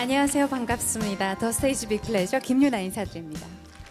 안녕하세요. 반갑습니다. 더 스테이지 빅 플레저 김유나 인사드립니다.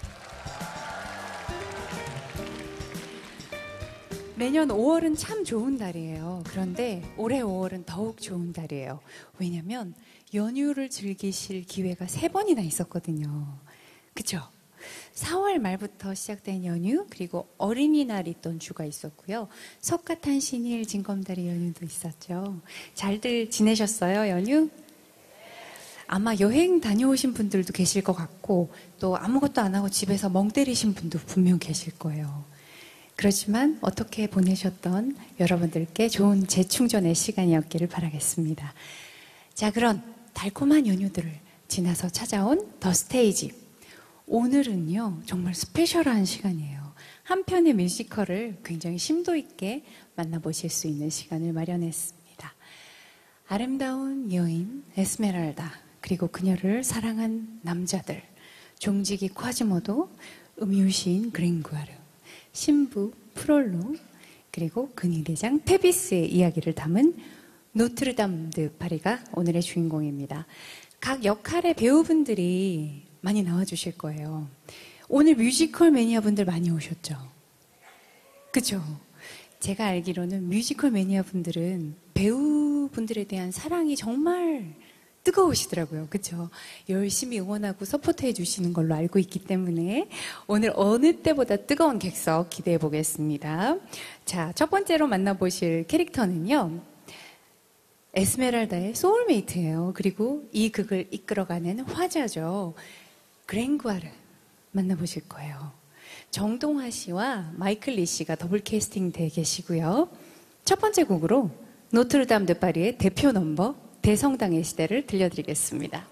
매년 5월은 참 좋은 달이에요. 그런데 올해 5월은 더욱 좋은 달이에요. 왜냐면 연휴를 즐기실 기회가 3번이나 있었거든요. 그쵸? 4월 말부터 시작된 연휴, 그리고 어린이날 있던 주가 있었고요. 석가탄신일, 징검다리 연휴도 있었죠. 잘들 지내셨어요, 연휴? 아마 여행 다녀오신 분들도 계실 것 같고, 또 아무것도 안 하고 집에서 멍 때리신 분도 분명 계실 거예요. 그렇지만 어떻게 보내셨던 여러분들께 좋은 재충전의 시간이었기를 바라겠습니다. 자, 그런 달콤한 연휴들을 지나서 찾아온 더 스테이지. 오늘은요, 정말 스페셜한 시간이에요. 한 편의 뮤지컬을 굉장히 심도 있게 만나보실 수 있는 시간을 마련했습니다. 아름다운 여인 에스메랄다, 그리고 그녀를 사랑한 남자들, 종지기 콰지모도, 음유시인 그랭구아르, 신부 프롤로, 그리고 근위대장 페비스의 이야기를 담은 노트르담 드 파리가 오늘의 주인공입니다. 각 역할의 배우분들이 많이 나와주실 거예요. 오늘 뮤지컬 매니아분들 많이 오셨죠? 그쵸? 제가 알기로는 뮤지컬 매니아분들은 배우분들에 대한 사랑이 정말 뜨거우시더라고요. 그쵸? 열심히 응원하고 서포트해 주시는 걸로 알고 있기 때문에 오늘 어느 때보다 뜨거운 객석 기대해 보겠습니다. 자, 첫 번째로 만나보실 캐릭터는요, 에스메랄다의 소울메이트예요. 그리고 이 극을 이끌어가는 화자죠. 그랭구아르 만나보실 거예요. 정동화 씨와 마이클 리 씨가 더블 캐스팅 돼 계시고요. 첫 번째 곡으로 노트르담 드 파리의 대표 넘버 대성당의 시대를 들려드리겠습니다.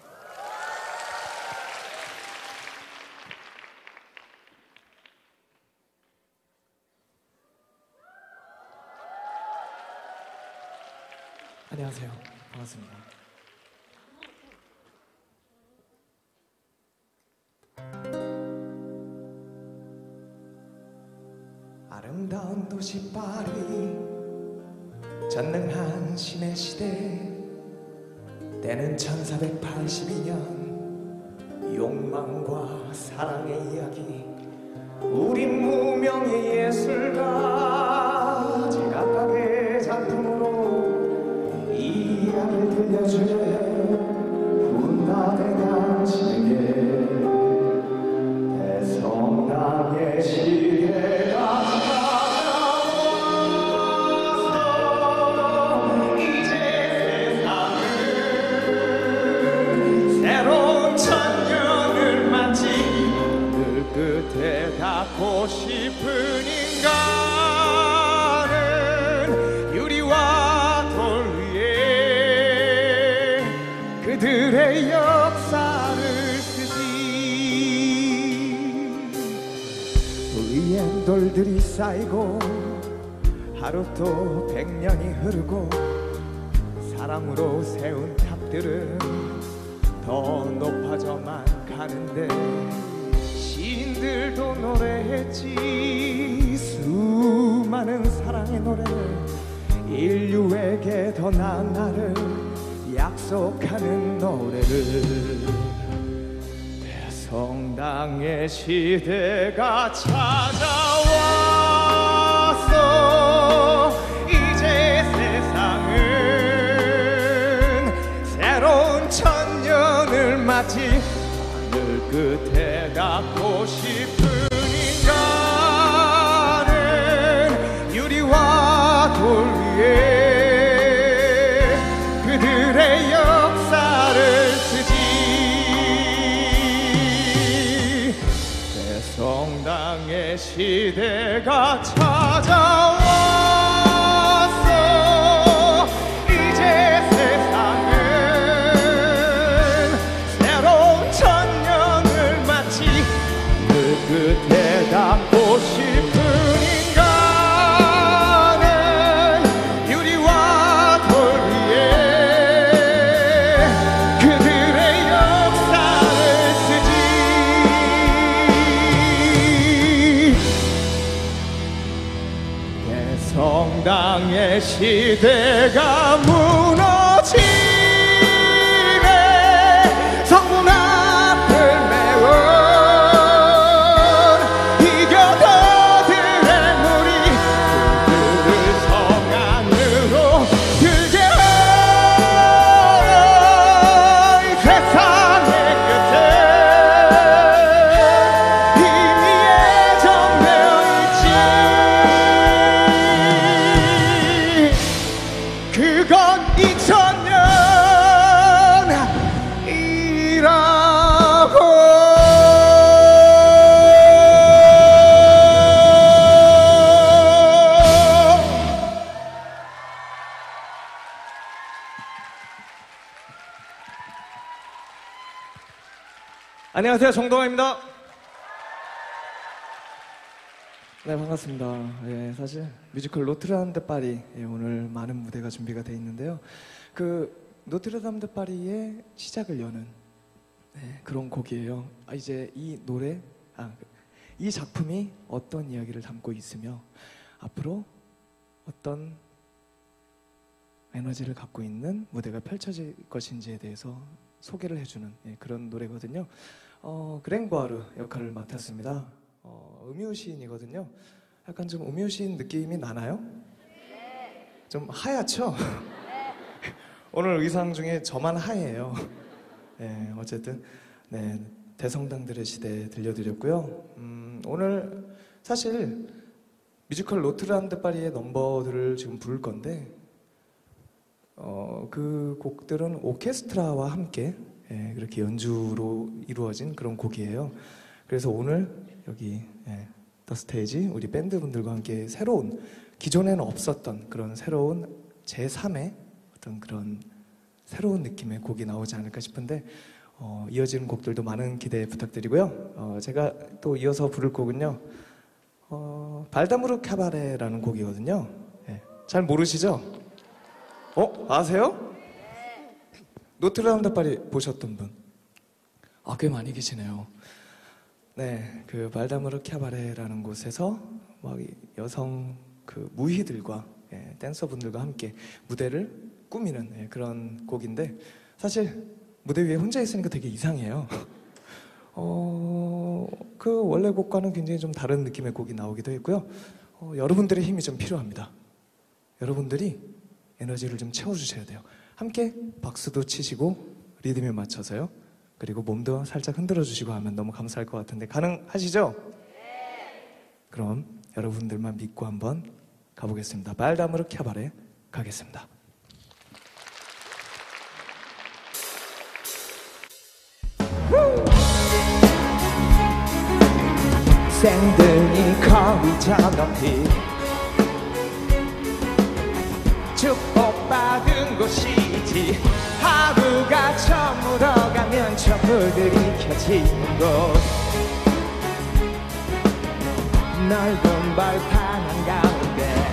안녕하세요. 반갑습니다. 아름다운 도시 파리, 전능한 신의 시대. 때는 1482년, 욕망과 사랑의 이야기. 우린 무명의 예술가, 제각각의 작품으로 이 이야기를 들려주네. 군단의 당신에게 대성당의 시대가 끝에 닿고 싶은 인간은 유리와 돌 위에 그들의 역사를 쓰지. 돌 위엔 돌들이 쌓이고 하루 또 100년이 흐르고 사랑으로 세운 탑들은 더 높아져만 가는데 시인들도 노래했지. 수많은 사랑의 노래, 인류에게 더 나은 날을 약속하는 노래를. 대성당의 시대가 찾아왔어. 이제 세상은 새로운 천년을 맞이. 끝에 닿고 싶은 인간은 유리와 돌 위에 그들의 역사를 쓰지. 대성당의 시대가 찾아왔어. 이제 세상은 끝에 닿고 싶은 인간은 유리와 돌 위에 그들의 역사를 쓰지. 대성당의 시대가 무너지네. 안녕하세요, 정동아입니다. 네, 반갑습니다. 예, 사실 뮤지컬 노트르담 드 파리, 오늘 많은 무대가 준비가 되어 있는데요. 그 노트르담 드 파리의 시작을 여는 그런 곡이에요. 이제 이 노래, 이 작품이 어떤 이야기를 담고 있으며 앞으로 어떤 에너지를 갖고 있는 무대가 펼쳐질 것인지에 대해서 소개를 해주는 그런 노래거든요. 그랭과르 역할을 맡았습니다. 음유 시인이거든요. 약간 좀 음유 시인 느낌이 나나요? 좀 하얗죠? 오늘 의상 중에 저만 하얘요. 네, 어쨌든 대성당들의 시대 들려드렸고요. 오늘 사실 뮤지컬 노트르담 드 파리의 넘버들을 지금 부를 건데 그 곡들은 오케스트라와 함께 그렇게 연주로 이루어진 그런 곡이에요. 그래서 오늘 여기 더 스테이지 우리 밴드분들과 함께 새로운, 기존에는 없었던 그런 새로운 제3의 어떤 그런 새로운 느낌의 곡이 나오지 않을까 싶은데 이어지는 곡들도 많은 기대 부탁드리고요. 제가 또 이어서 부를 곡은요, 발다무르 카바레라는 곡이거든요. 잘 모르시죠? 아세요? 노트르담 드 파리 보셨던 분? 꽤 많이 계시네요. 네, 그 발다무르 카바레라는 곳에서 막 여성 그 무희들과 댄서분들과 함께 무대를 꾸미는 그런 곡인데, 사실 무대 위에 혼자 있으니까 되게 이상해요. 그 원래 곡과는 굉장히 좀 다른 느낌의 곡이 나오기도 했고요. 여러분들의 힘이 좀 필요합니다. 여러분들이 에너지를 좀 채워주셔야 돼요. 함께 박수도 치시고 리듬에 맞춰서요. 그리고 몸도 살짝 흔들어 주시고 하면 너무 감사할 것 같은데 가능하시죠? 그럼 여러분들만 믿고 한번 가보겠습니다. 발다무르 카바레 가겠습니다. 샌들이 거리 저 높이 축복받은 곳이지. 하루가 저물어가면 촛불들이 켜지는 곳, 넓은 벌판 한가운데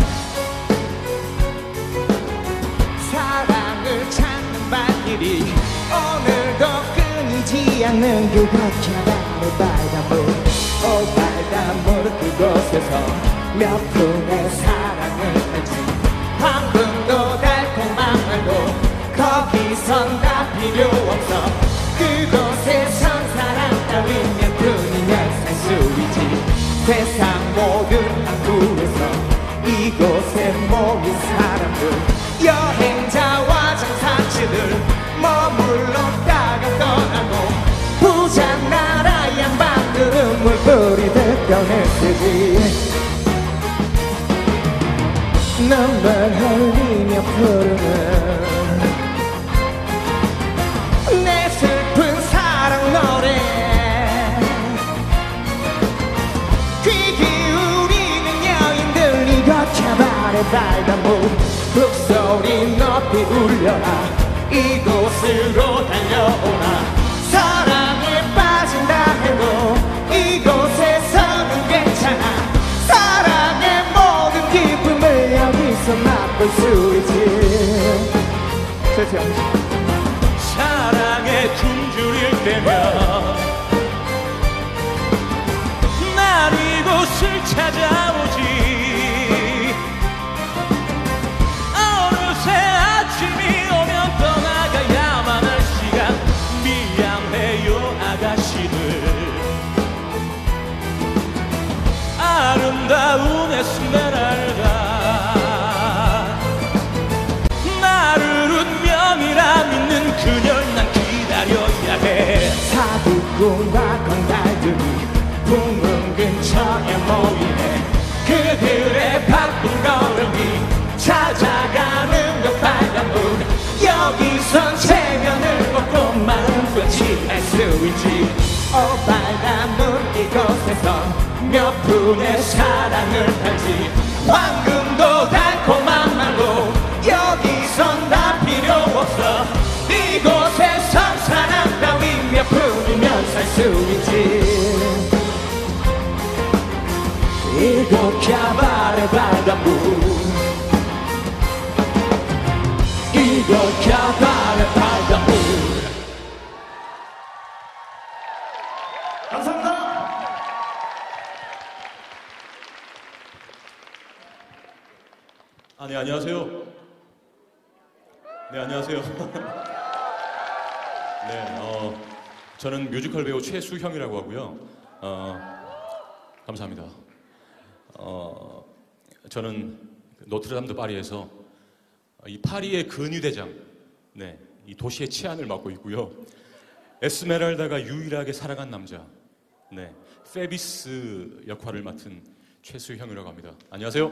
사랑을 찾는 발길이 오늘도 끊이지 않는 그 걷혀가는 발다물. 발다물 그곳에서 몇 분의 사랑을 펼치 황금도 달콤한 말도 거기선 다 필요 없어. 그곳에선 사랑 따윈 몇 분이면 살 수 있지. 세상 모든 항구에서 이곳에 모인 사람들, 여행자와 장사치들 머물렀다가 떠나고 부자 나라 양반들은 물불이 됐다는 쓰지. 눈물 흘리며 부르는 내 슬픈 사랑 노래, 귀 기울이는 여인들 이거 차발의 발다물. 북소리 높이 울려라 이곳으로 달려오라. 사랑에 빠진다 해도 이곳에서는 괜찮아. 사랑의 모든 기쁨을 여기서 맛볼 수 있지. 사랑에 굶주릴 때면 날 이곳을 찾아오지. 어느새 아침이 오면 떠나가야만 할 시간. 미안해요 아가씨들. 아름다운 에스메랄다, 나를 운명이라 믿는 그녀를 난 기다려야 해. 사기꾼과 건달들이 풍문 근처에 모이네. 그들의 바쁜 걸음이 찾아가는 그 빨간 물. 여기선 체면을 벗고 마음껏이 할 수 있지. 빨간 물 이곳에선 몇 분의 사랑을 팔지. 황금도 달콤한 말로 여기선 다 필요 없어. 이곳에선 사랑 따위 몇 분이면 살 수 있지. 이곳 캬바레 바닷물, 이곳 캬바레 바닷물. 감사합니다. 네, 안녕하세요. 네, 안녕하세요. 네, 저는 뮤지컬 배우 최수형이라고 하고요. 감사합니다. 저는 노트르담드 파리에서 이 파리의 근위대장, 네, 이 도시의 치안을 맡고 있고요. 에스메랄다가 유일하게 살아간 남자, 네, 페비스 역할을 맡은 최수형이라고 합니다. 안녕하세요.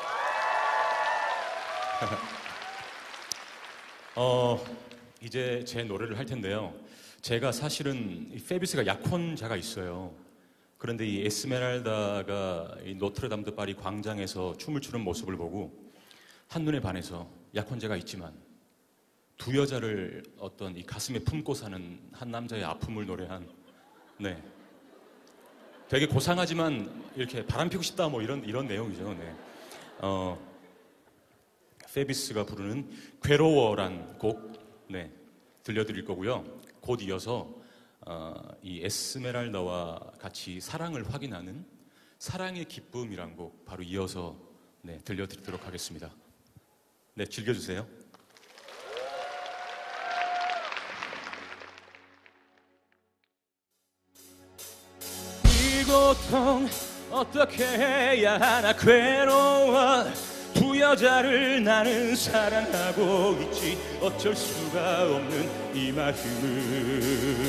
이제 제 노래를 할 텐데요. 제가 사실은 이 페비스가 약혼자가 있어요. 그런데 이 에스메랄다가 이 노트르담드 파리 광장에서 춤을 추는 모습을 보고 한눈에 반해서 약혼자가 있지만 두 여자를 어떤 이 가슴에 품고 사는 한 남자의 아픔을 노래한, 네, 되게 고상하지만 이렇게 바람피고 싶다 뭐 이런 내용이죠. 네. 페비스가 부르는 괴로워란 곡, 네, 들려드릴 거고요. 곧 이어서 이 에스메랄다와 같이 사랑을 확인하는 사랑의 기쁨이란 곡 바로 이어서, 네, 들려드리도록 하겠습니다. 네, 즐겨주세요. 이 고통 어떻게 해야 하나 괴로워. 두 여자를 나는 사랑하고 있지. 어쩔 수가 없는 이 마음을.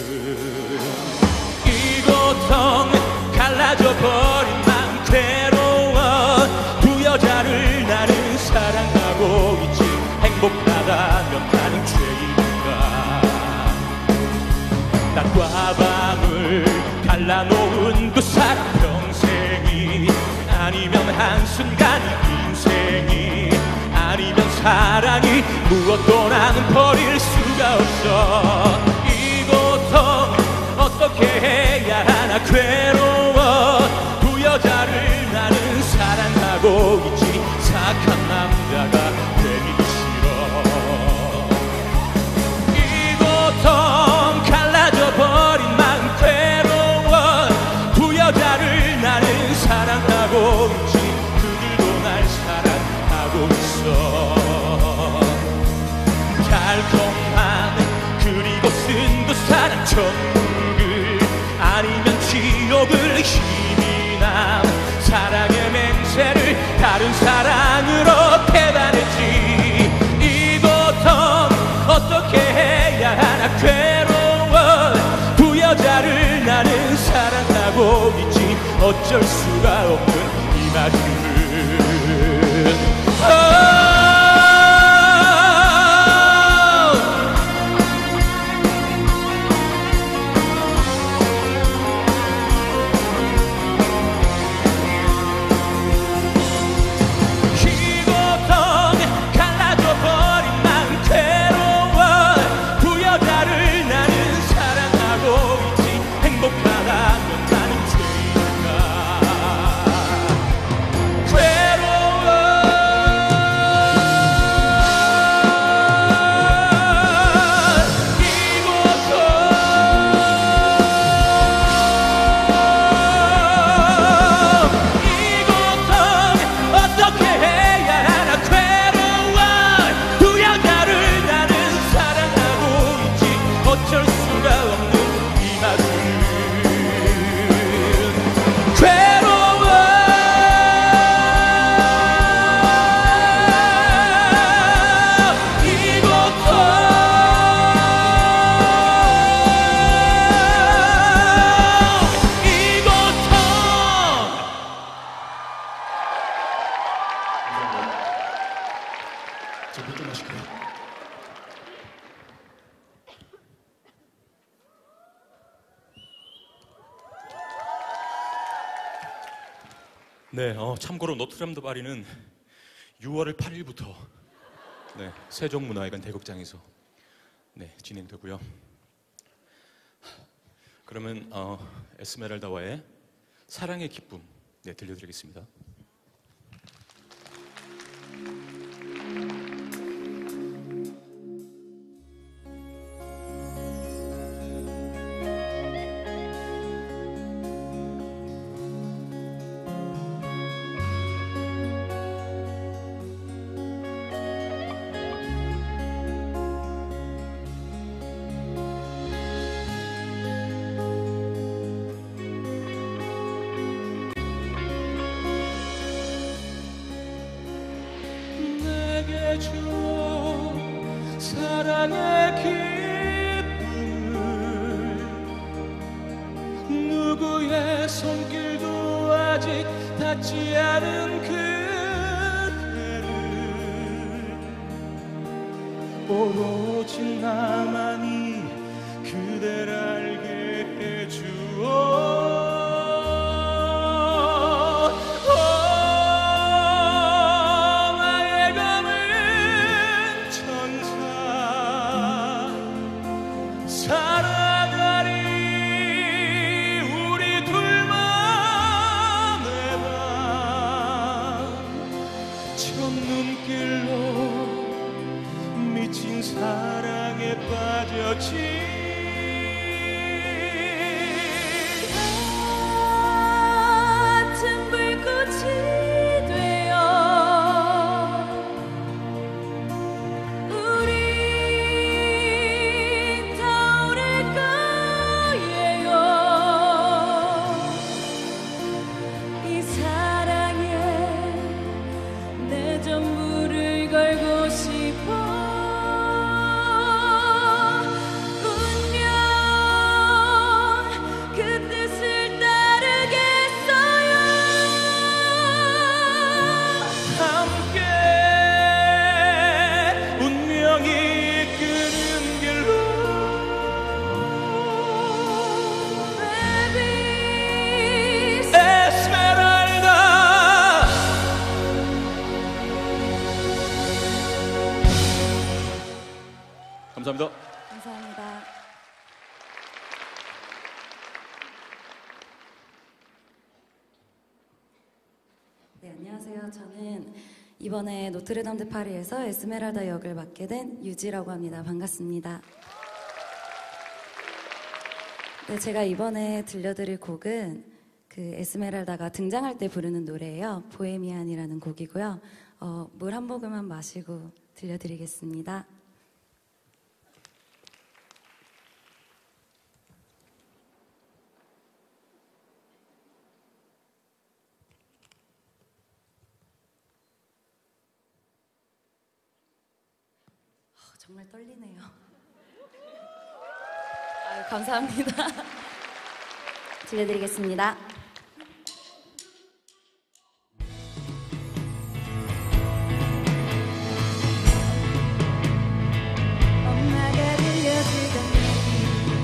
이 고통 갈라져 버린 맘 괴로워. 두 여자를 나는 사랑하고 있지. 행복하다면 나는 죄인가. 낮과 밤을 갈라놓은 그 사랑 평생이 아니면 한순간이 인생이 아니면 사랑이 무엇도 나는 버릴 수가 없어. 이 고통 어떻게 해야 하나 괴로워. 두 여자를 나는 사랑하고 있지. 착한 남자가 되기 싫어. 이 고통 갈라져 버린 맘 괴로워. 두 여자를 나는 사랑하고 있지. 그들도 날 사랑하고 있어. 달콤한 그리고 쓴 그 사랑 천국을 아니면 지옥을. 힘이 난 사랑의 맹세를 다른 사랑으로 대단했지. 이 고통 어떻게 해야 하나 괴로워. 두 여자를 나는 사랑하고 있지. 어쩔 수가 없는 이 마음을. 네, 참고로 노트르담드 파리는 6월 8일부터 네, 세종문화회관 대극장에서 네, 진행되고요. 그러면 에스메랄다와의 사랑의 기쁨 네, 들려드리겠습니다. 주 사랑의 기쁨을 누구의 손길도 아직 닿지 않은 그대를 오로지 나만이 그댈 알게 해주어 사랑에 빠졌지 같은 불꽃이 되어 우리 타오를 거예요. 이 사랑에 내 전부를 걸고 싶어. 감사합니다. 감사합니다. 네, 안녕하세요. 저는 이번에 노트르담 드 파리에서 에스메랄다 역을 맡게 된 유지라고 합니다. 반갑습니다. 네, 제가 이번에 들려드릴 곡은 그 에스메랄다가 등장할 때 부르는 노래예요. 보헤미안이라는 곡이고요. 물 한 모금만 마시고 들려드리겠습니다. 정말 떨리네요. 아유, 감사합니다. 들려드리겠습니다. 엄마가 들려주던 얘기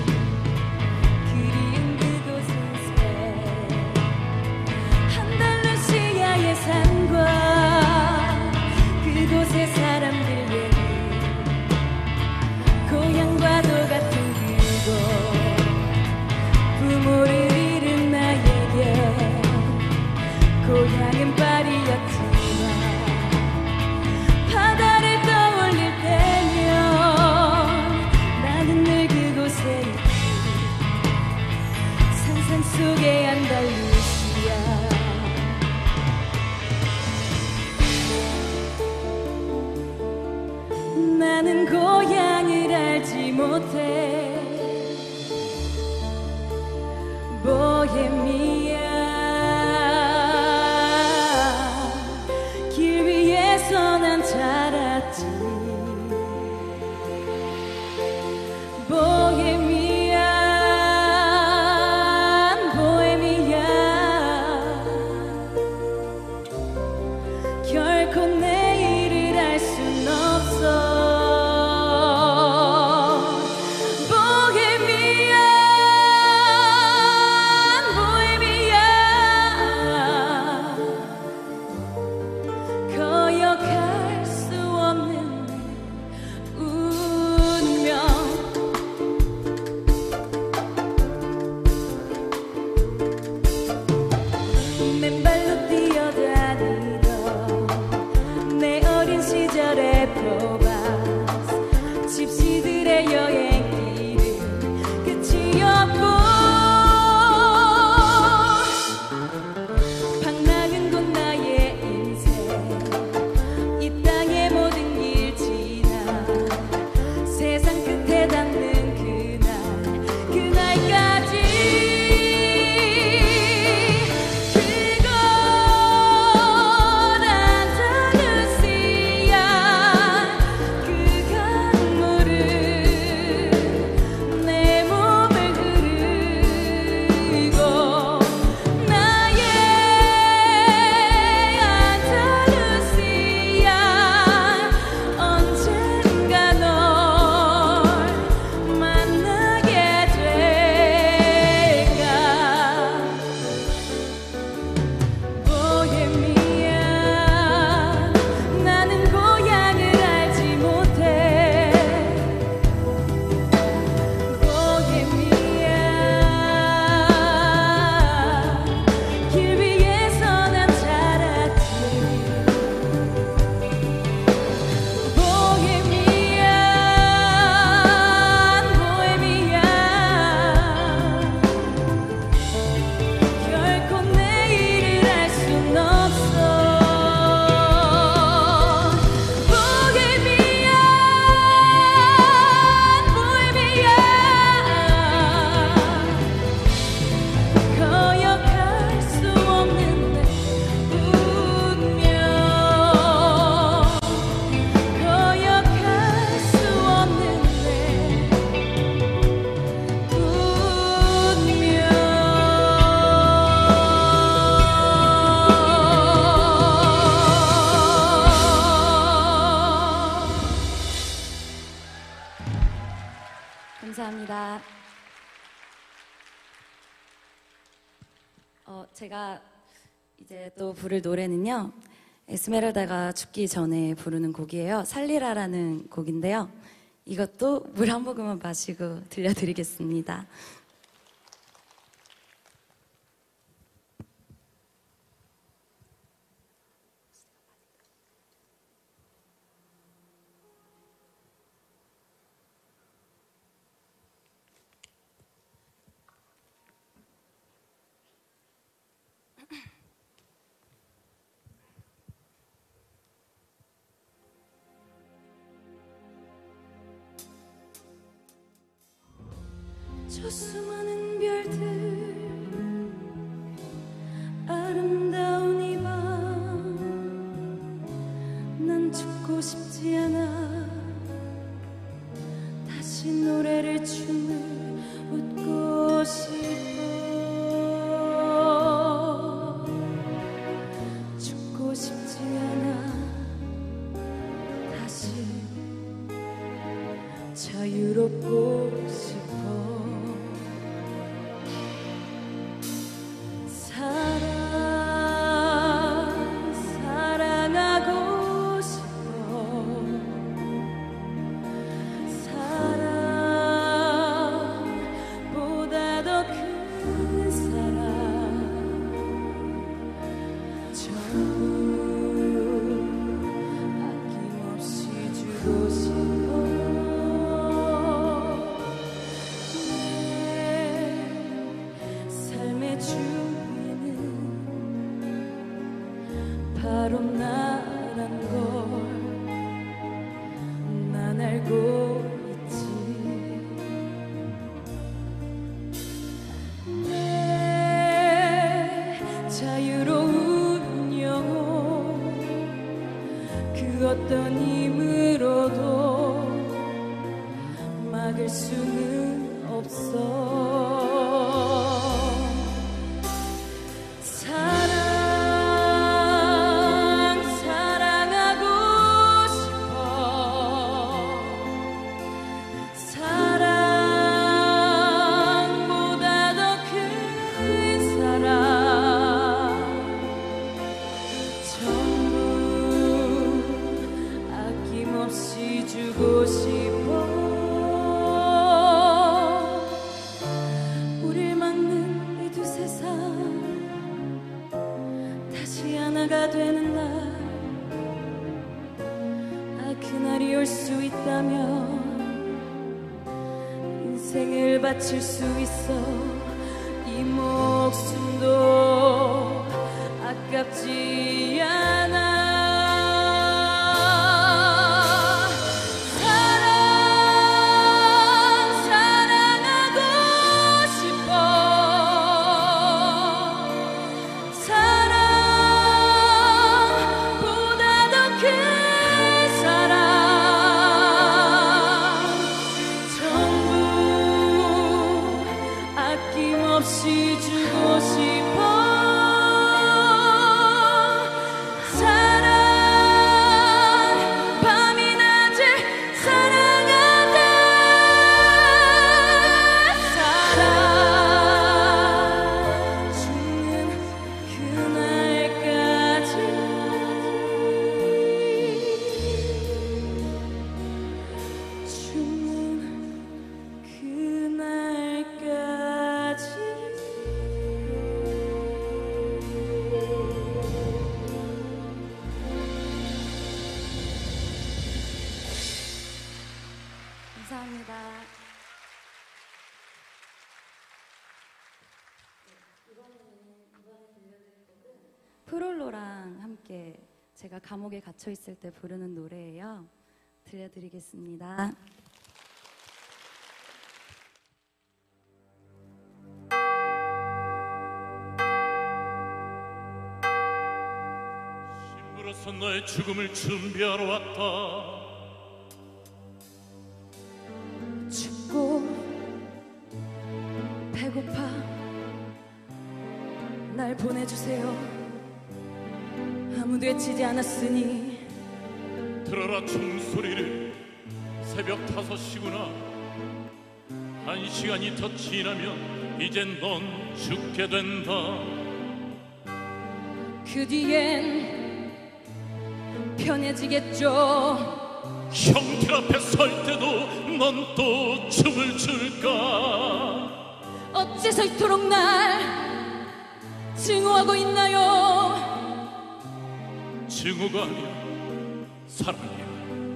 그리운 그곳은 안달루시아의 산과 그곳의 사람들 얘기 고향과도 같은 그곳 부모를 잃은 나에게 고향은 파리였지만 바다를 떠올릴 때면 나는 늘 그곳에 있지 상상 속의 안달루시아 나는 고향을 알지 못해 보헤미안 길 위에서 난 자랐지 보헤미안 결코 내일을 알 순 없어 제가 이제 또 부를 노래는요, 에스메랄다가 죽기 전에 부르는 곡이에요. 살리라라는 곡인데요. 이것도 물 한 모금만 마시고 들려드리겠습니다. 저 수많은 별들 아름다운 이 밤 난 죽고 싶지 않아 다시 노래를 춤을 웃고 싶어 죽고 싶지 않아 다시 자유롭고 싶어 사랑하고 싶어 사랑보다 더 큰 사랑 전부 아낌없이 주고 싶어 내 삶의 주인은 바로 나란 걸 난 알고 있지 내 자유로운 영혼 그 어떤 힘으로도 막을 수는 없어 사랑하고 싶어 사랑보다 더 큰 사랑 전부 아낌없이 주고 싶어 우릴 막는 이 두 세상 다시 하나가 되는 날 그날이 올 수 있다면 인생을 바칠 수 있어 이 목숨도 아깝지 않아 사랑하고 싶어 사랑보다 더 큰 사랑 전부 아낌없이 주고 싶어 사랑 밤이 낮을 사랑하다 사랑 죽는 그날까지 죽는 그날까지 감사합니다. 프롤로랑 함께 제가 감옥에 갇혀 있을 때 부르는 노래예요. 들려드리겠습니다. 신부로서 너의 죽음을 준비하러 왔다. 춥고 배고파 날 보내주세요. 아무도 외치지 않았으니 들어라 총소리를. 새벽 5시구나. 1시간이 더 지나면 이젠 넌 죽게 된다. 그 뒤엔 편해지겠죠. 형들 앞에 설 때도 넌 또 춤을 출까? 어째서 이토록 날 증오하고 있나요? 증오가 아니야, 사랑이야.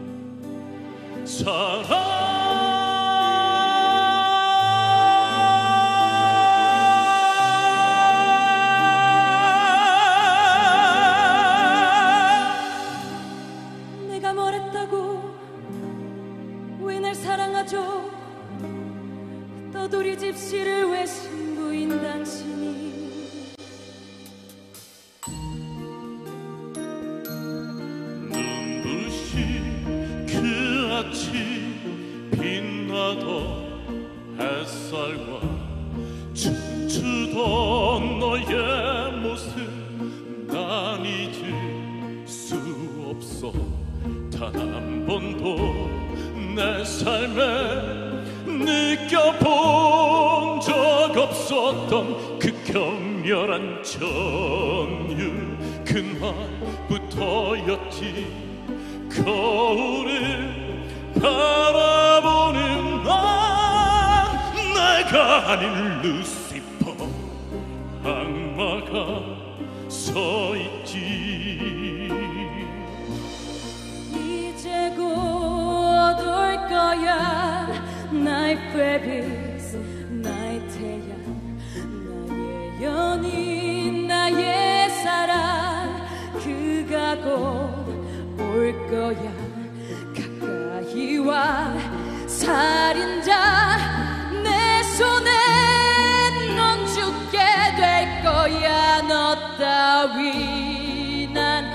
내가 뭘 했다고 왜 날 사랑하죠? 떠돌이 집시를 왜 신부인 당신이 눈부신 그 아침 빛나던 햇살과 춤추던 너의 모습 난 잊을 수 없어. 단 한 번도 내 삶에 느껴본 적 없었던 그 격렬한 전율, 그날부터였지. 거울을 바라보는 난 내가 아닌 루시퍼, 악마가 서 있지. 이제 곧 올 거야 나의 페비스, 나의 태양, 나의 연인, 나의 사랑. 그가 곧 올 거야. 가까이 와 살인자, 내 손에 넌 죽게 될 거야. 너 따위 난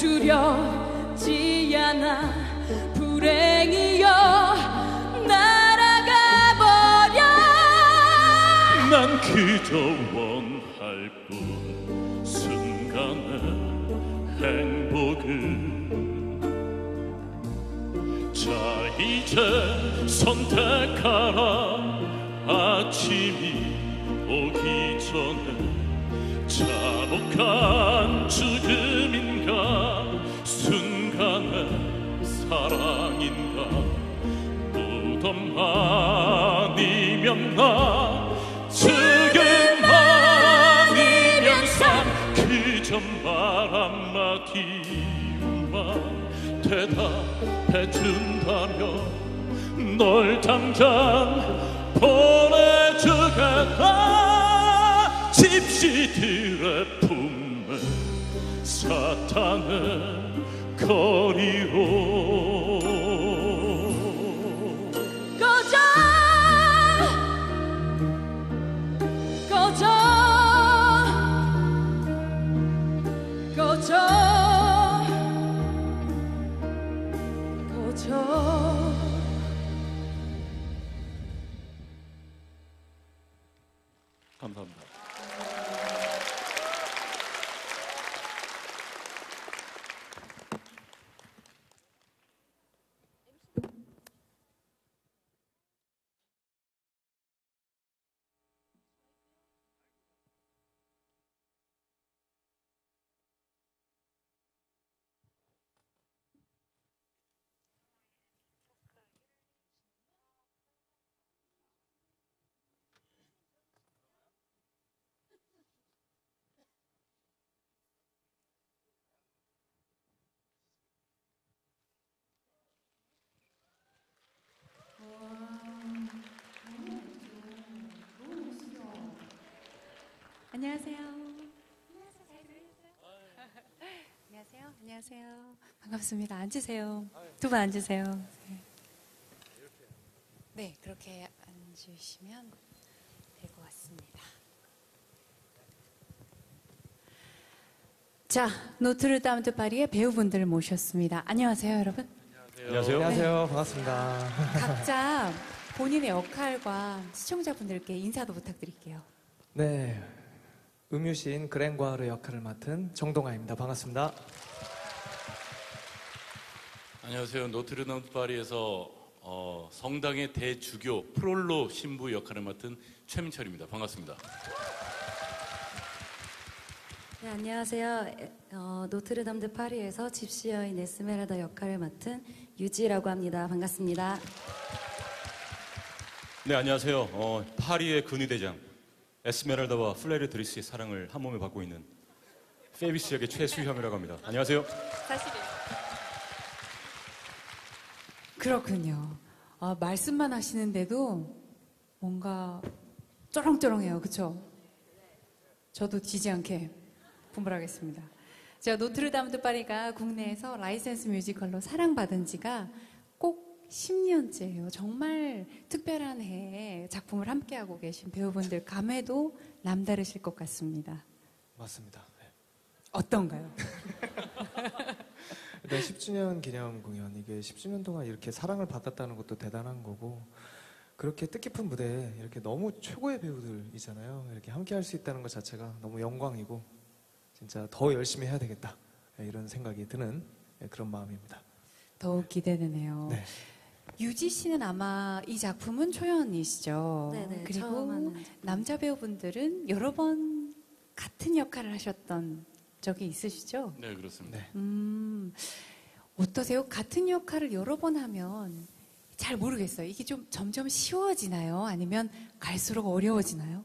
두렵지 않아. 불행이여 날아가 버려. 난 그저 원할 뿐 순간의 행복을. 자 이제 선택하라. 아침이 오기 전에 잔혹한 죽음인가, 순간의 사랑인가, 무덤 아니면 나, 죽음 아니면 삶. 그저 말 한마디만 대답해준다면 널 당장 보내주겠다. 집시들의 품에 사탄의 거리로. 꺼져 꺼져 꺼져 꺼져. 감사합니다. 안녕하세요. 안녕하세요. 안녕하세요. 반갑습니다. 앉으세요. 두 분 앉으세요. 네, 그렇게 앉으시면 될 것 같습니다. 자, 노트르담드 파리의 배우분들을 모셨습니다. 안녕하세요, 여러분. 안녕하세요. 안녕하세요. 반갑습니다. 각자 본인의 역할과 시청자분들께 인사도 부탁드릴게요. 네, 음유시인 그랭과르 역할을 맡은 정동아입니다. 반갑습니다. 안녕하세요. 노트르담 파리에서 성당의 대주교 프롤로 신부 역할을 맡은 최민철입니다. 반갑습니다. 네, 안녕하세요. 노트르담 드 파리에서 집시 여인 에스메랄다 역할을 맡은 유지라고 합니다. 반갑습니다. 네, 안녕하세요. 파리의 근위대장 에스메랄다와 플레르 드리스의 사랑을 한 몸에 받고 있는 페비스 역의 최수형이라고 합니다. 안녕하세요. 사실이에요. 그렇군요. 말씀만 하시는데도 뭔가 쩌렁쩌렁해요. 그렇죠? 저도 지지 않게 분발하겠습니다. 제가 노트르담 드 파리가 국내에서 라이센스 뮤지컬로 사랑받은 지가 꼭 10년째예요. 정말 특별한 해에 작품을 함께하고 계신 배우분들 감회도 남다르실 것 같습니다. 맞습니다. 네. 어떤가요? 일단 10주년 기념 공연, 이게 10주년 동안 이렇게 사랑을 받았다는 것도 대단한 거고, 그렇게 뜻깊은 무대에 이렇게 너무 최고의 배우들이잖아요. 이렇게 함께 할 수 있다는 것 자체가 너무 영광이고, 진짜 더 열심히 해야 되겠다, 이런 생각이 드는 그런 마음입니다. 더욱 기대되네요. 네. 유지 씨는 아마 이 작품은 초연이시죠? 네네, 그리고 처음 하는 작품. 남자 배우분들은 여러 번 같은 역할을 하셨던 적이 있으시죠? 네, 그렇습니다. 네. 어떠세요? 같은 역할을 여러 번 하면 잘 모르겠어요. 이게 좀 점점 쉬워지나요? 아니면 갈수록 어려워지나요?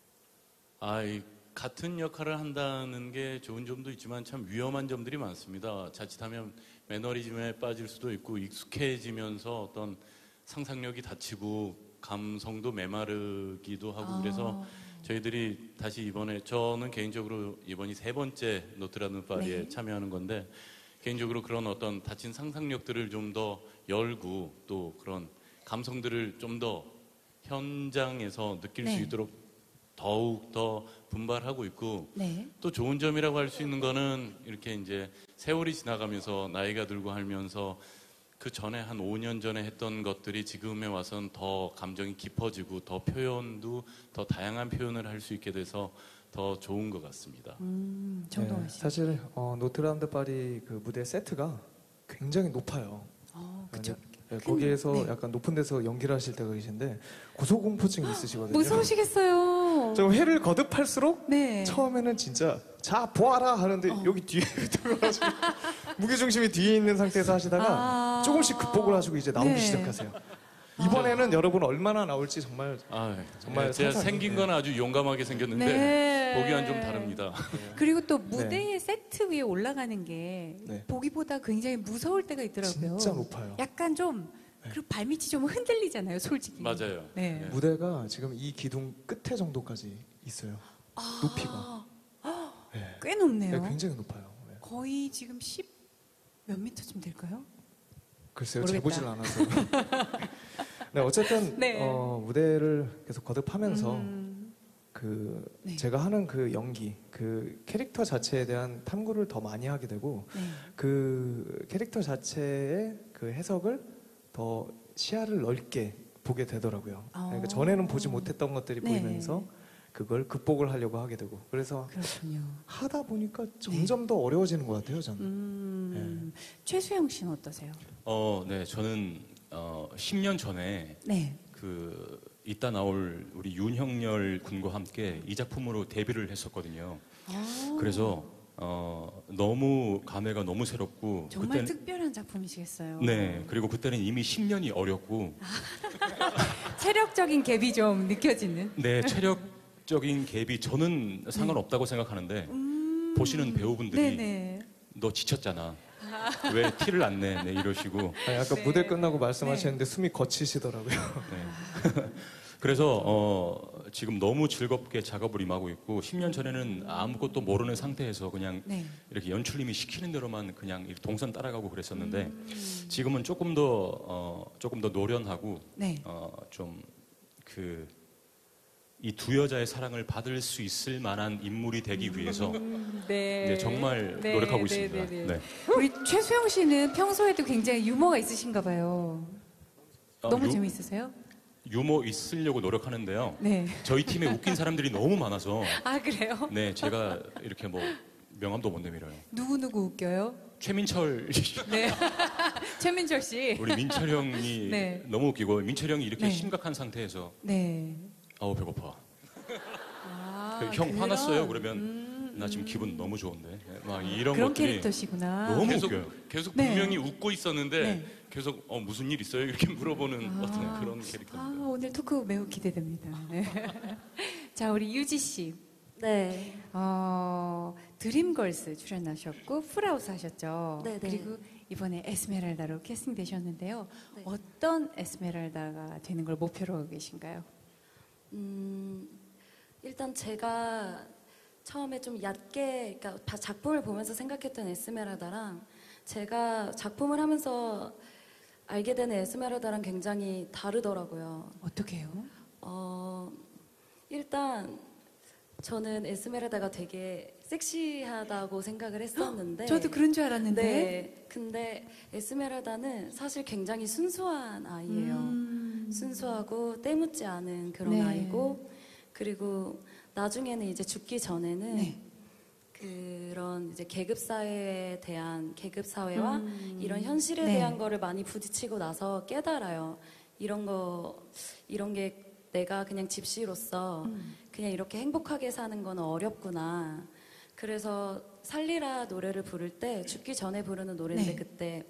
이 같은 역할을 한다는 게 좋은 점도 있지만 참 위험한 점들이 많습니다. 자칫하면 매너리즘에 빠질 수도 있고 익숙해지면서 어떤 상상력이 닫히고 감성도 메마르기도 하고 그래서 저희들이 다시 이번에 저는 개인적으로 이번이 3번째 노트르담 파리에 네. 참여하는 건데 개인적으로 그런 어떤 닫힌 상상력들을 좀 더 열고 또 그런 감성들을 좀 더 현장에서 느낄 네. 수 있도록 더욱 더 분발하고 있고 네. 또 좋은 점이라고 할 수 있는 거는 이렇게 이제 세월이 지나가면서 나이가 들고 하면서 그 전에 한 5년 전에 했던 것들이 지금에 와서는 더 감정이 깊어지고 더 표현도 더 다양한 표현을 할 수 있게 돼서 더 좋은 것 같습니다. 정동원 네, 씨. 사실 노트르담 드 파리 그 무대 세트가 굉장히 높아요. 그쵸. 네, 거기에서 네. 약간 높은 데서 연기를 하실 때가 계신데 고소공포증이 있으시거든요. 무서우시겠어요. 좀 회를 거듭할수록 네. 처음에는 진짜 자 보아라 하는데 여기 뒤에 들어가지고 무게중심이 뒤에 있는 상태에서 하시다가 조금씩 극복을 하시고 이제 나오기 네. 시작하세요. 이번에는 여러분 얼마나 나올지 정말 정말 제가 상상이- 생긴 건 아주 용감하게 생겼는데 네. 보기와는 좀 다릅니다. 그리고 또 무대의 세트 위에 올라가는 게 네. 보기보다 굉장히 무서울 때가 있더라고요. 진짜 높아요. 약간 좀 그리고 발밑이 좀 흔들리잖아요, 솔직히. 맞아요. 네. 무대가 지금 이 기둥 끝에 정도까지 있어요. 높이가. 네. 꽤 높네요. 네, 굉장히 높아요. 네. 거의 지금 10 몇 미터쯤 될까요? 글쎄요, 모르겠다. 재보질 않아서. 네, 어쨌든 네. 무대를 계속 거듭하면서 네. 제가 하는 그 연기, 그 캐릭터 자체에 대한 탐구를 더 많이 하게 되고 네. 그 캐릭터 자체의 그 해석을 더 시야를 넓게 보게 되더라고요. 그러니까 전에는 보지 못했던 것들이 네. 보이면서 그걸 극복을 하려고 하게 되고 그래서 그렇군요. 하다 보니까 점점 더 어려워지는 것 같아요, 저는. 네. 최수영 씨는 어떠세요? 네, 저는 10년 전에 네. 이따 나올 우리 윤형렬 군과 함께 이 작품으로 데뷔를 했었거든요. 그래서 너무 감회가 너무 새롭고 정말 특별한 작품이시겠어요. 네, 그리고 그때는 이미 10년이 어렸고 체력적인 갭이 좀 느껴지는. 네, 체력적인 갭이 저는 상관없다고 생각하는데 보시는 배우분들이 네네. 너 지쳤잖아. 왜 티를 안 내? 네, 이러시고. 아니, 아까 네. 무대 끝나고 말씀하셨는데 숨이 거치시더라고요. 네. 그래서 지금 너무 즐겁게 작업을 임하고 있고 10년 전에는 아무것도 모르는 상태에서 그냥 네. 이렇게 연출님이 시키는 대로만 그냥 이렇게 동선 따라가고 그랬었는데 지금은 조금 더 노련하고 네. 좀 이 두 여자의 사랑을 받을 수 있을 만한 인물이 되기 위해서 네. 네, 정말 네, 노력하고 네, 있습니다. 네, 네. 네. 우리 최수영 씨는 평소에도 굉장히 유머가 있으신가 봐요. 너무 재미있으세요? 유머 있으려고 노력하는데요. 네. 저희 팀에 웃긴 사람들이 너무 많아서 아, 그래요? 네, 제가 이렇게 뭐 명함도 못 내밀어요. 누구 웃겨요? 최민철 네. 최민철 씨. 우리 민철 형이 네. 너무 웃기고 민철 형이 이렇게 네. 심각한 상태에서 네. 아우 배고파. 아, 형 화났어요? 그러면 나 지금 기분 너무 좋은데. 막 이런 그런 것들이 캐릭터시구나. 너무 계속 웃겨요. 계속 네. 분명히 웃고 있었는데 네. 계속 무슨 일 있어요? 이렇게 물어보는 어떤 그런 아, 캐릭터입니다. 오늘 토크 매우 기대됩니다. 네. 자, 우리 유지 씨. 네. 드림걸스 출연하셨고 풀하우스 하셨죠. 네, 네. 그리고 이번에 에스메랄다로 캐스팅되셨는데요. 네. 어떤 에스메랄다가 되는 걸 목표로 하고 계신가요? 일단 제가 처음에 좀 얕게, 그러니까 작품을 보면서 생각했던 에스메랄다랑 제가 작품을 하면서 알게 되는 에스메랄다랑 굉장히 다르더라고요. 어떻게 해요? 일단 저는 에스메랄다가 되게 섹시하다고 생각을 했었는데 저도 그런 줄 알았는데. 네, 근데 에스메랄다는 사실 굉장히 순수한 아이예요. 순수하고 때묻지 않은 그런 네. 아이고, 그리고 나중에는 이제 죽기 전에는 네. 그런 이제 계급 사회에 대한 계급 사회와 이런 현실에 네. 대한 거를 많이 부딪히고 나서 깨달아요. 이런 게 내가 그냥 집시로서 그냥 이렇게 행복하게 사는 건 어렵구나. 그래서 살리라 노래를 부를 때 죽기 전에 부르는 노래인데 네. 그때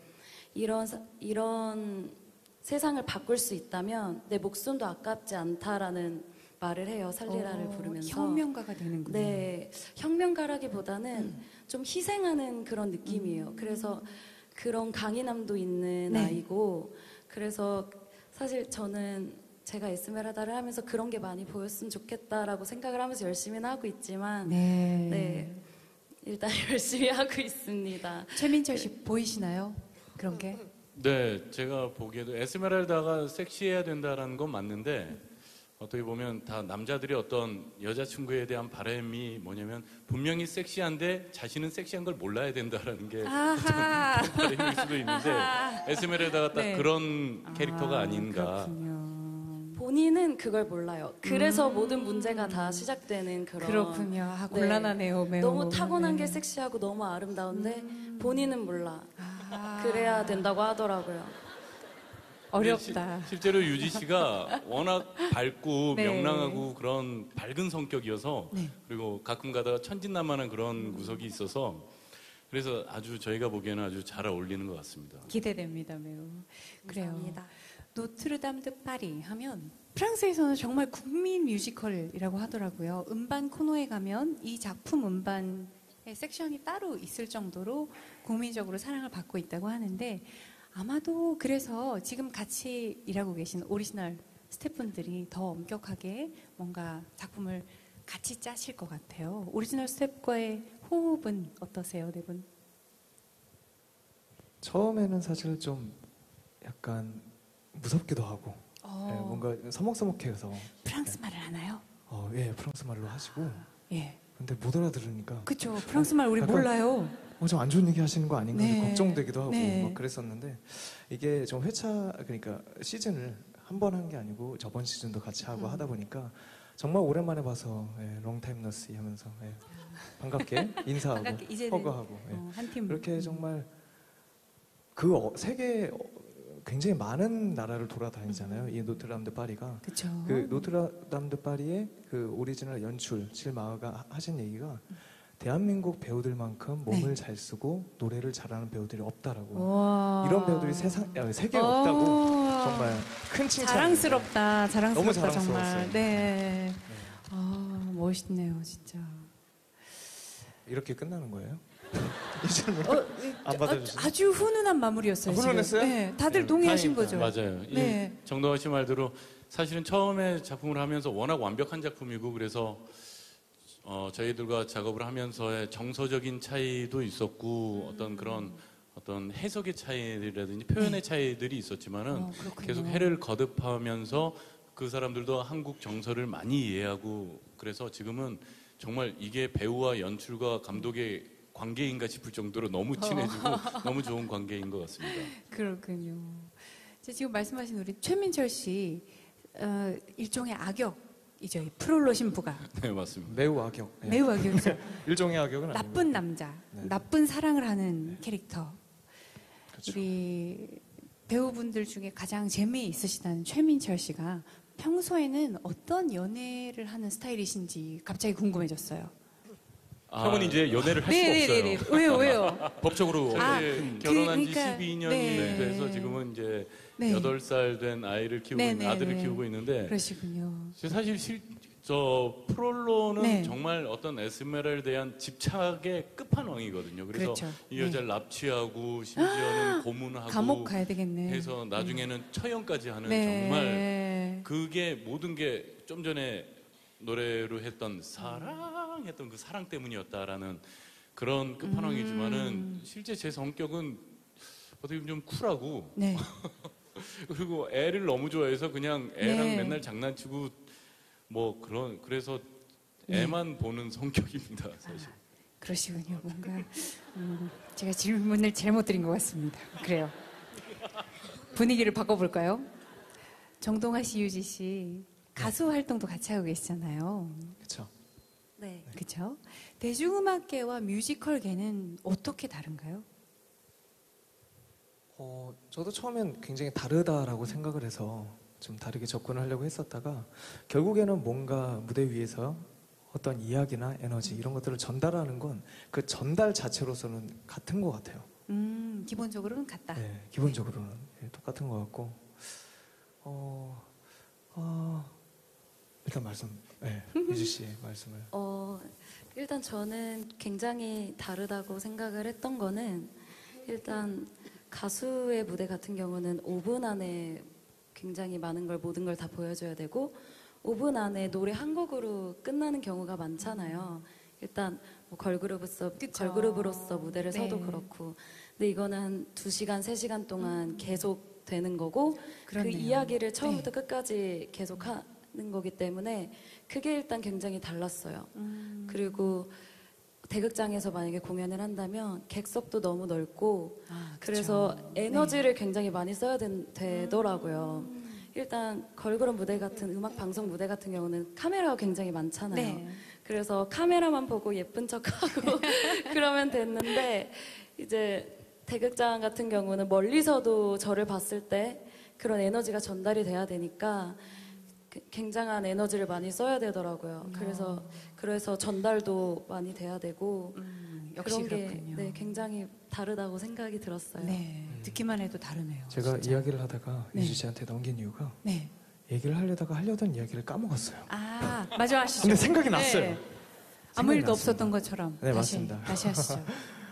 이런 세상을 바꿀 수 있다면 내 목숨도 아깝지 않다라는 말을 해요. 살리라를 부르면서. 혁명가가 되는군요. 네, 혁명가라기보다는 좀 희생하는 그런 느낌이에요. 그래서 그런 강인함도 있는 네. 아이고, 그래서 사실 저는 제가 에스메랄다를 하면서 그런 게 많이 보였으면 좋겠다라고 생각을 하면서 열심히는 하고 있지만, 네. 네, 일단 열심히 하고 있습니다. 최민철 씨 보이시나요? 그런 게? 네, 제가 보기에도 에스메랄다가 섹시해야 된다라는 건 맞는데 어떻게 보면 다 남자들이 어떤 여자친구에 대한 바람이 뭐냐면 분명히 섹시한데 자신은 섹시한 걸 몰라야 된다라는 게 아하. 바람일 수도 있는데 에스메랄다가 딱 네. 그런 캐릭터가 아닌가. 그렇군요. 본인은 그걸 몰라요. 그래서 모든 문제가 다 시작되는 그렇군요. 아, 네. 곤란하네요. 매우. 너무 타고난 네. 게 섹시하고 너무 아름다운데 본인은 몰라. 아. 그래야 된다고 하더라고요. 어렵다. 실제로 유지 씨가 워낙 밝고 네. 명랑하고 그런 밝은 성격이어서 네. 그리고 가끔 가다가 천진난만한 그런 구석이 있어서 그래서 아주 저희가 보기에는 아주 잘 어울리는 것 같습니다. 기대됩니다, 매우. 그래요. 감사합니다. 노트르담 드 파리 하면 프랑스에서는 정말 국민 뮤지컬이라고 하더라고요. 음반 코너에 가면 이 작품 음반의 섹션이 따로 있을 정도로 국민적으로 사랑을 받고 있다고 하는데 아마도 그래서 지금 같이 일하고 계신 오리지널 스태프분들이 더 엄격하게 뭔가 작품을 같이 짜실 것 같아요. 오리지널 스태프과의 호흡은 어떠세요, 네 분? 처음에는 사실 좀 약간 무섭기도 하고 예, 뭔가 서먹서먹해서 프랑스 말을 하나요? 예, 프랑스 말로 하시고 예. 근데 못 알아들으니까 그쵸. 프랑스 말 우리 약간 몰라요. 좀 안 좋은 얘기 하시는 거 아닌가 네. 걱정되기도 하고 네. 막 그랬었는데 이게 좀 회차 그러니까 시즌을 한 번 한 게 아니고 저번 시즌도 같이 하고 하다 보니까 정말 오랜만에 봐서 롱타임 너시 하면서 반갑게 인사하고 반갑게 이제는 허그하고 한 팀. 그렇게 정말 그 세계 굉장히 많은 나라를 돌아다니잖아요. 이 노트르담 드 파리가 그쵸. 그 노트르담 드 파리의 그 오리지널 연출 실마가 하신 얘기가 대한민국 배우들만큼 몸을 네. 잘 쓰고 노래를 잘하는 배우들이 없다라고 와. 이런 배우들이 세계에 없다고 정말 큰 칭찬 자랑스럽다. 너무 자랑스럽다 정말. 자랑스러웠어요. 네. 멋있네요, 진짜. 이렇게 끝나는 거예요? 이 질문 어, 안 받아주세요? 아주 훈훈한 마무리였어요. 지금. 훈훈했어요? 네, 다들 동의하신 거죠? 맞아요. 네. 정동원 씨 말대로 사실은 처음에 작품을 하면서 워낙 완벽한 작품이고 그래서 저희들과 작업을 하면서의 정서적인 차이도 있었고 어떤 그런 어떤 해석의 차이라든지 표현의 차이들이 있었지만은 그렇군요. 계속 해를 거듭하면서 그 사람들도 한국 정서를 많이 이해하고 그래서 지금은 정말 이게 배우와 연출과 감독의 관계인가 싶을 정도로 너무 친해지고 너무 좋은 관계인 것 같습니다. 그렇군요. 지금 말씀하신 우리 최민철 씨 일종의 악역이죠. 이 프롤로 신부가 네, 맞습니다. 매우 악역. 예. 매우 악역이죠. 일종의 악역은 나쁜 남자, 나쁜 사랑을 하는 캐릭터. 그렇죠. 우리 배우분들 중에 가장 재미있으시다는 최민철 씨가 평소에는 어떤 연애를 하는 스타일이신지 갑자기 궁금해졌어요. 형은 이제 연애를 할 수가 네네네. 없어요. 왜요? 법적으로 아, 결혼한 지 그러니까, 12년이 네. 돼서 지금은 이제 네. 8살 된 아이를 키우고 네, 네, 아들을 네. 키우고 있는데 그러시군요. 사실 저 프롤로는 네. 정말 어떤 에스메랄에 대한 집착의 끝판왕이거든요. 그래서 그렇죠. 이 여자를 납치하고 심지어는 고문하고 감옥 가야 되겠네. 해서 나중에는 처형까지 하는 네. 정말 그게 모든 게 좀 전에 노래로 했던 사랑했던 그 사랑 때문이었다라는 그런 끝판왕이지만은 실제 제 성격은 어떻게 보면 좀 쿨하고 네. 그리고 애를 너무 좋아해서 그냥 애랑 네. 맨날 장난치고 뭐 그래서 네. 애만 보는 성격입니다, 사실. 그러시군요. 뭔가 제가 질문을 잘못 드린 것 같습니다. 그래요. 분위기를 바꿔볼까요? 정동아 씨, 유지 씨 가수 활동도 같이 하고 계시잖아요. 그렇죠. 네. 그렇죠? 대중음악계와 뮤지컬계는 어떻게 다른가요? 저도 처음엔 굉장히 다르다라고 생각을 해서 좀 다르게 접근을 하려고 했었다가 결국에는 뭔가 무대 위에서 어떤 이야기나 에너지 이런 것들을 전달하는 건 그 전달 자체로서는 같은 것 같아요. 기본적으로는 같다. 네, 기본적으로는 똑같은 것 같고 일단 유지 씨의 말씀을. 일단 저는 굉장히 다르다고 생각을 했던 거는 일단 가수의 무대 같은 경우는 5분 안에 굉장히 많은 걸 모든 걸 다 보여줘야 되고 5분 안에 노래 한 곡으로 끝나는 경우가 많잖아요. 일단 뭐 걸그룹으로서 무대를 네. 서도 그렇고 근데 이거는 한 2시간, 3시간 동안 계속 되는 거고 그렇네요. 그 이야기를 처음부터 네. 끝까지 계속 하는 거기 때문에 그게 일단 굉장히 달랐어요. 그리고 대극장에서 만약에 공연을 한다면 객석도 너무 넓고 그래서 에너지를 굉장히 많이 써야 되더라고요. 일단 걸그룹 무대 같은 음악 방송 무대 같은 경우는 카메라가 굉장히 많잖아요. 네. 그래서 카메라만 보고 예쁜 척하고 그러면 됐는데 이제 대극장 같은 경우는 멀리서도 저를 봤을 때 그런 에너지가 전달이 돼야 되니까 굉장한 에너지를 많이 써야 되더라고요. 그래서 전달도 많이 돼야 되고 역시 그런 게 그렇군요. 네, 굉장히 다르다고 생각이 들었어요. 네, 듣기만 해도 다르네요. 제가 진짜. 이야기를 하다가 네. 유지 씨한테 넘긴 이유가 네. 얘기를 하려다가 하려던 이야기를 까먹었어요. 마저 하시죠. 근데 생각이 났어요. 네. 아무 일도 났습니다. 없었던 것처럼. 네, 다시, 맞습니다. 다시 하시죠.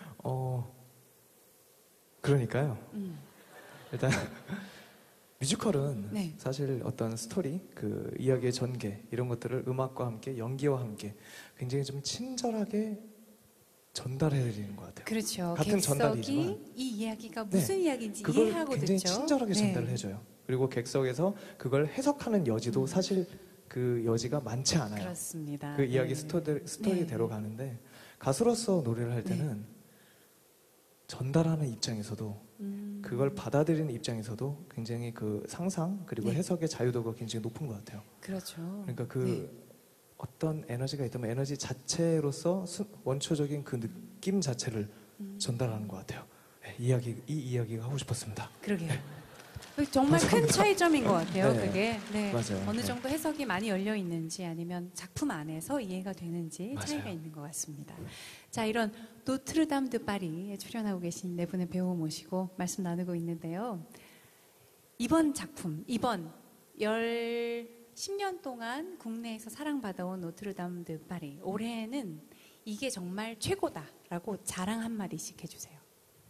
그러니까요. 음. 일단 뮤지컬은 네. 사실 어떤 스토리, 그 이야기의 전개 이런 것들을 음악과 함께 연기와 함께 굉장히 좀 친절하게 전달해 드리는 것 같아요. 그렇죠. 같은 객석이 전달이지만 이 이야기가 무슨 이야기인지 그걸 이해하고 굉장히 듣죠. 친절하게 네. 전달을 해줘요. 그리고 객석에서 그걸 해석하는 여지도 사실 그 여지가 많지 않아요. 그렇습니다. 그 이야기 네. 스토리대로 가는데 가수로서 노래를 할 때는 전달하는 입장에서도 그걸 받아들이는 입장에서도 굉장히 그 상상 그리고 네. 해석의 자유도가 굉장히 높은 것 같아요. 그렇죠. 그러니까 그 네. 어떤 에너지가 있다면 에너지 자체로서 원초적인 그 느낌 자체를 전달하는 것 같아요. 네, 이 이야기가 하고 싶었습니다. 그러게요. 정말 큰 감사합니다. 차이점인 것 같아요. 네. 그게 네. 맞아요. 어느 네. 정도 해석이 많이 열려 있는지 아니면 작품 안에서 이해가 되는지 맞아요. 차이가 있는 것 같습니다. 자, 이런 노트르담 드 파리에 출연하고 계신 네 분의 배우 모시고 말씀 나누고 있는데요. 이번 작품, 10년 동안 국내에서 사랑받아온 노트르담 드 파리. 올해는 이게 정말 최고다라고 자랑 한마디씩 해주세요.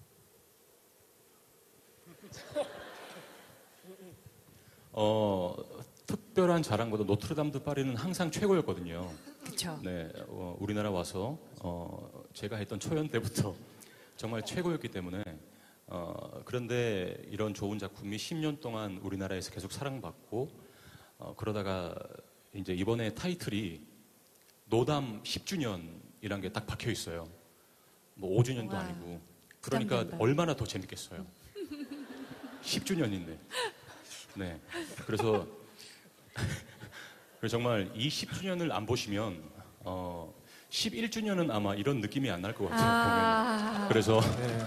특별한 자랑보다 노트르담 드 파리는 항상 최고였거든요. 그렇죠. 네, 우리나라 와서 제가 했던 초연 때부터 정말 최고였기 때문에 그런데 이런 좋은 작품이 10년 동안 우리나라에서 계속 사랑받고 그러다가 이제 이번에 타이틀이 노담 10주년이란 게 딱 박혀 있어요. 뭐 5주년도 와, 아니고 그러니까 부담된다. 얼마나 더 재밌겠어요. 10주년인데. 네, 그래서 정말 이 10주년을 안 보시면 11주년은 아마 이런 느낌이 안 날 것 같아요. 보면. 그래서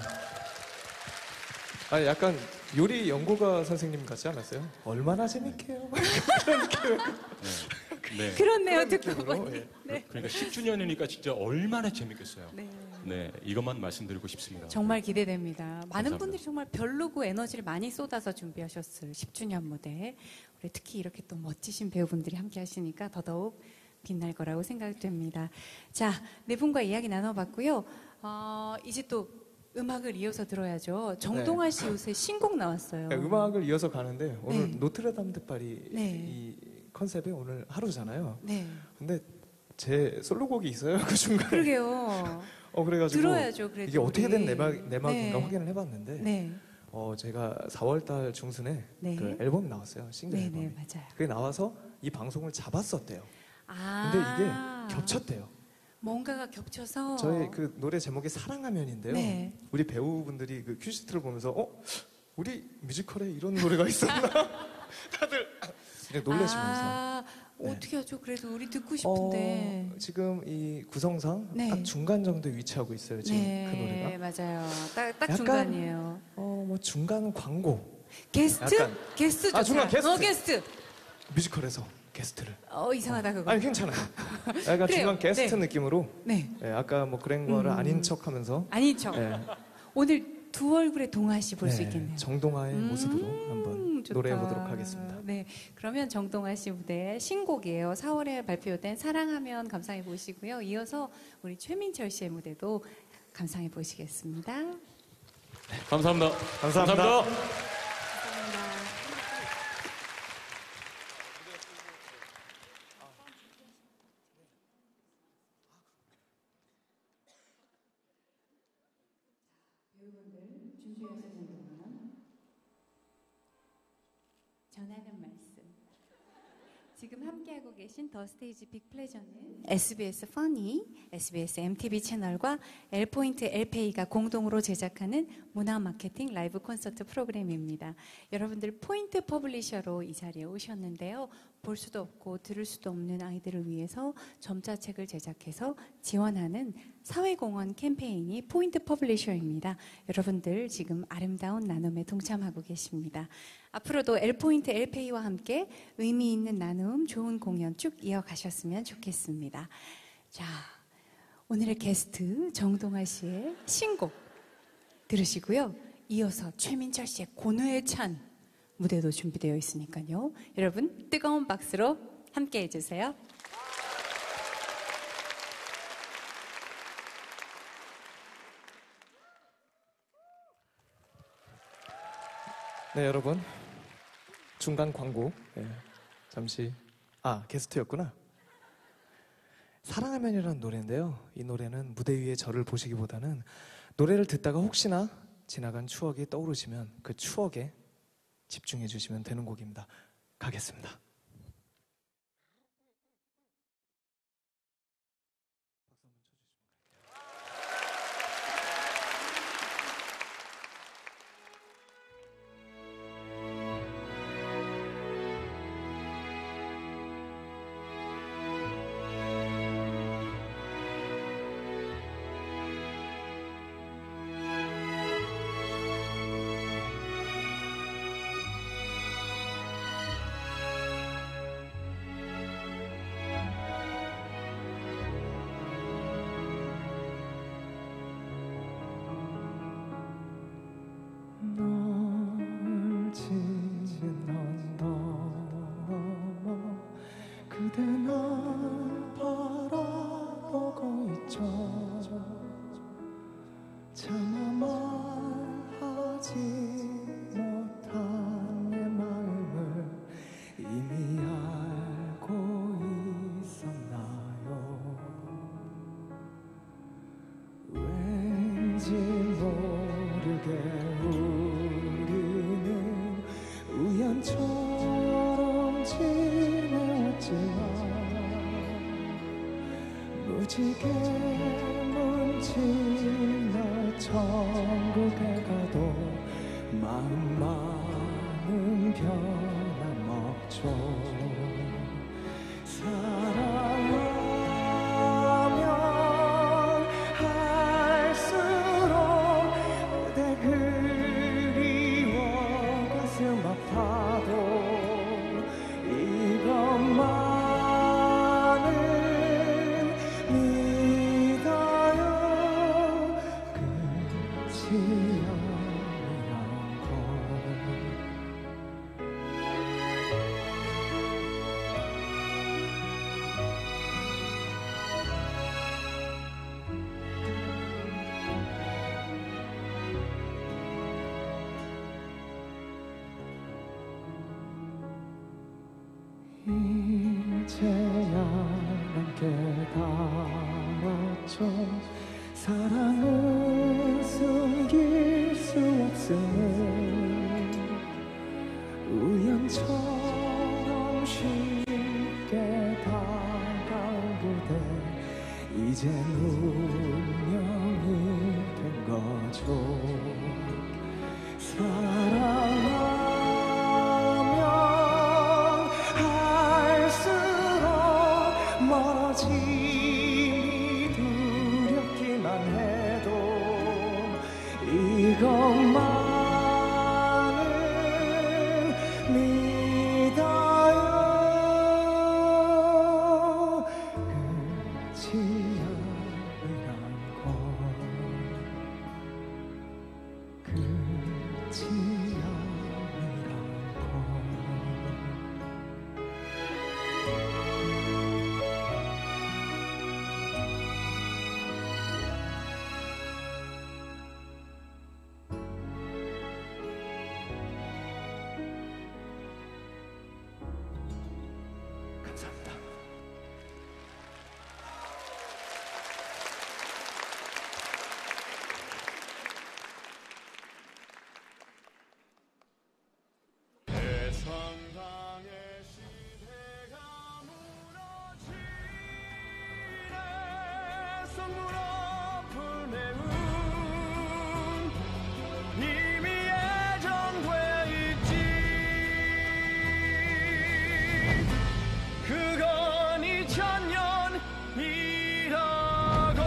아니 약간 요리 연구가 선생님 같지 않았어요? 얼마나 재밌게요? 네. 그렇네요, 듣고 쪽으로, 보니. 예. 네. 그러니까 10주년이니까 진짜 얼마나 재밌겠어요. 네. 네, 이것만 말씀드리고 싶습니다. 정말 기대됩니다. 많은 감사합니다. 분들이 정말 별로고 에너지를 많이 쏟아서 준비하셨을 10주년 무대. 우리 특히 이렇게 또 멋지신 배우분들이 함께 하시니까 더더욱 빛날 거라고 생각됩니다. 자, 네 분과 이야기 나눠봤고요. 이제 또 음악을 이어서 들어야죠. 정동아 씨 요새 신곡 나왔어요. 네, 음악을 이어서 가는데 오늘 네. 노트르담 드파리 네. 이 컨셉이 오늘 하루잖아요. 네. 근데 제 솔로곡이 있어요 그 중간에. 그러게요. 그래가지고 들어야죠, 그래도. 이게 어떻게 된 우리. 내막인가 네. 확인을 해봤는데 네. 제가 4월달 중순에 네. 그 앨범이 나왔어요. 싱글 네, 앨범이. 네, 맞아요. 그게 나와서 이 방송을 잡았었대요. 아. 근데 이게 겹쳤대요. 뭔가가 겹쳐서. 저희 그 노래 제목이 사랑하면인데요. 네. 우리 배우분들이 그 큐시트를 보면서 우리 뮤지컬에 이런 노래가 있었나? 다들 그냥 놀라시면서. 네. 어떻게 하죠? 그래도 우리 듣고 싶은데. 지금 이 구성상 네. 딱 중간 정도에 위치하고 있어요. 지금 그 노래가. 맞아요. 딱 약간, 중간이에요. 뭐 중간 광고. 게스트? 약간- 게스트 좋다. 중간 게스트. 게스트. 뮤지컬에서 게스트를. 이상하다 그거. 아니 괜찮아요. 약간 그래요. 중간 게스트 네. 느낌으로. 네. 예, 아까 뭐 그랭거를 아닌 척하면서. 아닌 척. 예, 오늘 두 얼굴의 동아 씨 볼 수 네, 있겠네요. 정동아의 모습으로 한번 좋다. 노래해 보도록 하겠습니다. 네, 그러면 정동아 씨 무대 신곡이에요. 4월에 발표된 사랑하면 감상해 보시고요. 이어서 우리 최민철 씨의 무대도 감상해 보시겠습니다. 감사합니다. 감사합니다. 전하는 말씀. 지금 함께하고 계신 더 스테이지 빅 플레저는 SBS 퍼니, SBS MTV 채널과 L포인트 LPA가 공동으로 제작하는 문화 마케팅 라이브 콘서트 프로그램입니다. 여러분들 포인트 퍼블리셔로 이 자리에 오셨는데요. 볼 수도 없고 들을 수도 없는 아이들을 위해서 점자책을 제작해서 지원하는 사회공헌 캠페인이 포인트 퍼블리셔입니다. 여러분들 지금 아름다운 나눔에 동참하고 계십니다. 앞으로도 L포인트 LPA와 함께 의미 있는 나눔, 좋은 공연 쭉 이어가셨으면 좋겠습니다. 자, 오늘의 게스트 정동아 씨의 신곡 들으시고요. 이어서 최민철 씨의 고뇌에 찬 무대도 준비되어 있으니까요. 여러분 뜨거운 박수로 함께 해주세요. 네, 여러분. 중간 광고. 잠시. 게스트였구나. 사랑하면이라는 노래인데요. 이 노래는 무대 위에 저를 보시기보다는 노래를 듣다가 혹시나 지나간 추억이 떠오르시면 그 추억에 집중해 주시면 되는 곡입니다. 가겠습니다. 넓지는 언덕 넘어 그대 날 바라보고 있죠. 차마 말하지 못한 내 마음을 이미 알고 있었나요. 왠지 모르게 우리는 우연처럼 지내왔지만 무지개 문질러 천국에 가도 마음만은 변함없죠. 사랑하면 할수록 그대 그리워 가슴 아파도 이것만 이제야 난 깨달았죠. 사랑은 숨길 수 없음을 우연처럼 쉽게 다가온 그대 이젠 운명이 된 거죠. 사랑하면 할수록 멀어짐이 두렵기만 해도 이것만은 믿어요. 끝이 아니란 걸, 끝이 아니란 걸. 감사합니다. 대상강의 시대가 무너지네. 성문 앞을 메운 이미 예정돼 있지. 그건 2000년이라고.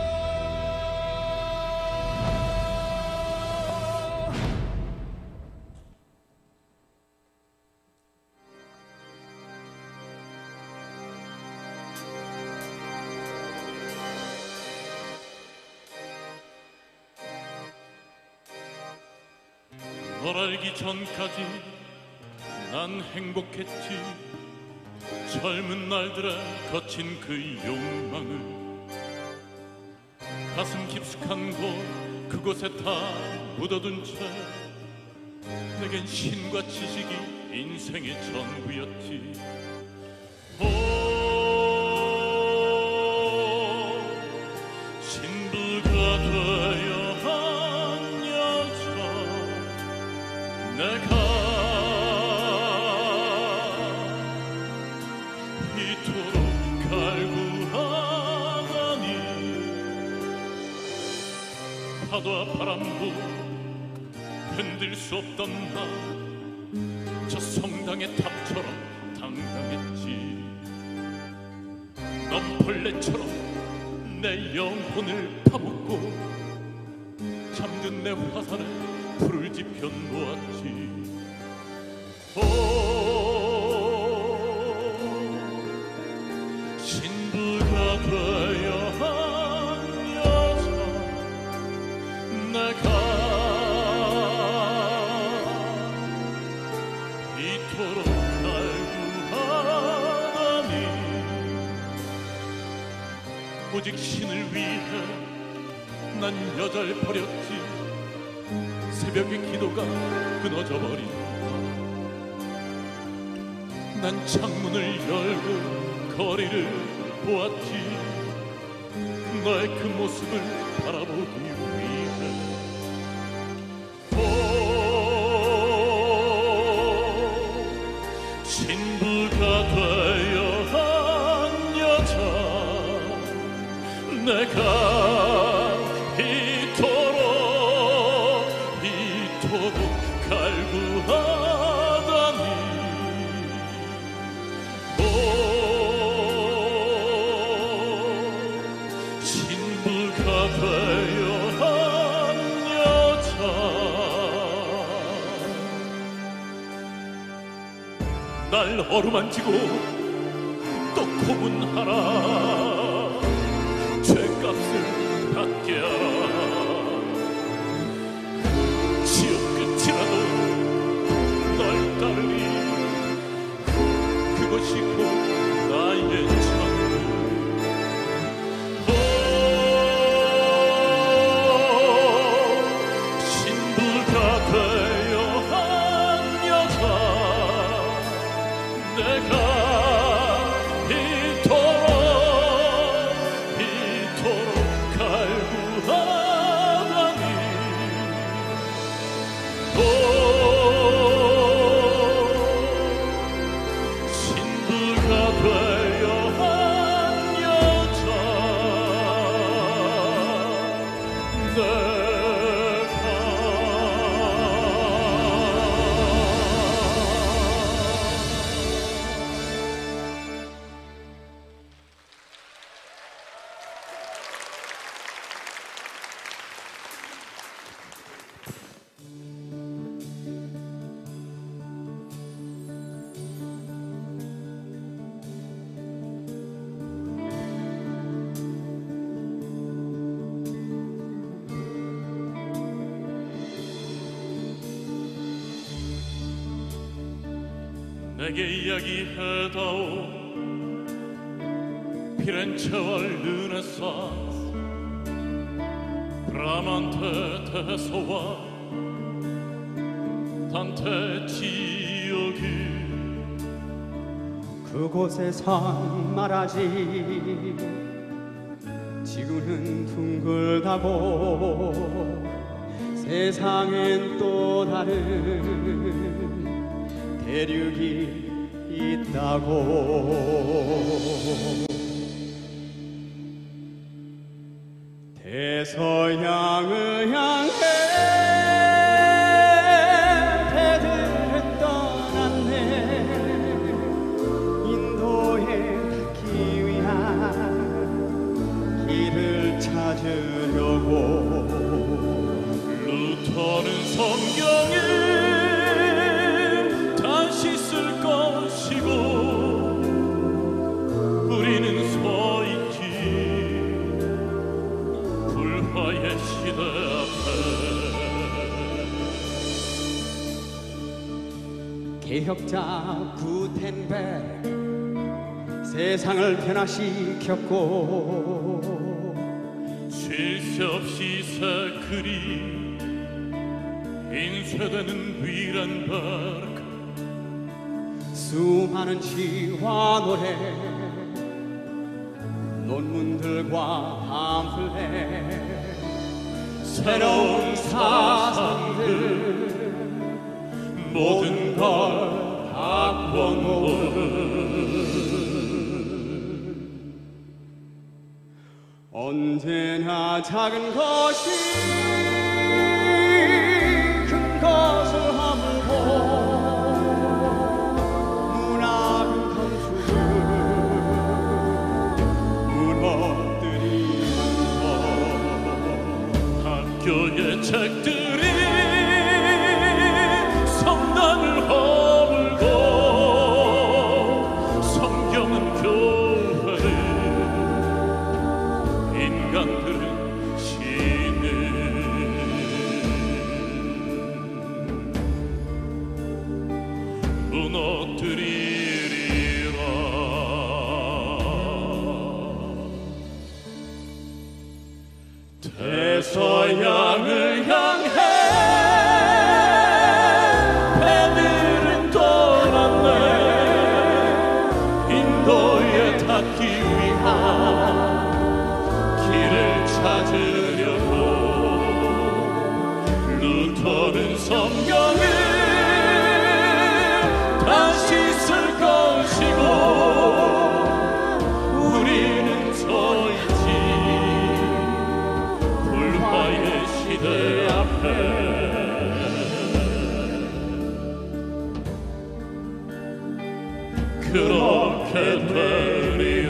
널 알기 전까지 난 행복했지. 젊은 날들의 거친 그 욕망을 가슴 깊숙한 곳 그곳에 다 묻어둔 채 내겐 신과 지식이 인생의 전부였지. 신부가 되어 한 여자 내가 이토록 갈구하다니. 파도와 바람도 흔들 수 없던 나 저 성당의 탑처럼 당당했지. 넌 벌레처럼 내 영혼을 파먹고 잠든 내 화살에 불을 지펴 놓았지. 신부가 되어 한 여자 내가 이토록 갈구하다니. 오직 신을 위해 난 여자를 버렸지. 새벽의 기도가 끊어져 버린 난 창문을 열고 거리를 보았지. 너의 그 모습을 바라보기 위해. 신부가 되어 한 여자 내가 이토록 갈구하다니. 신부가 되어 한 여자 날 어루만지고 또 고문하라. 죄값을 받게 하라. 내게 이야기해다오 피렌체와 르네상스 브라만테 대서와 단테 지역이 그곳에선 말하지 지구는 둥글다고 세상엔 또 다른 대륙이 있다고 대서양을 향해 배들은 떠났네 인도에 닿기 위한 길을 찾으려고 루터는 성경에 다시 쓸 것이고 우리는 서 있지 불화의 시대 앞에 개혁자 구텐베르 세상을 변화시켰고 쉴 새 없이 새 글이 인쇄되는 위란베르크 수많은 시와 노래 논문들과 팜플렛 새로운 사상들 모든 걸 바꿔놓은 언제나 작은 것이 큰 것을 허물고 문학은 건축을 무너뜨리면서 학교의 책들이 성당을 허물고 성경은 교회를 인간들은 신을 무너뜨리리라 대서양을 향해 배들은 떠났네 인도에 닿기 위한 길을 찾으려고 루터는 성경을 다시 쓸 것이고 우리는 서 있지 불화의 시대 앞에 그렇게 되리라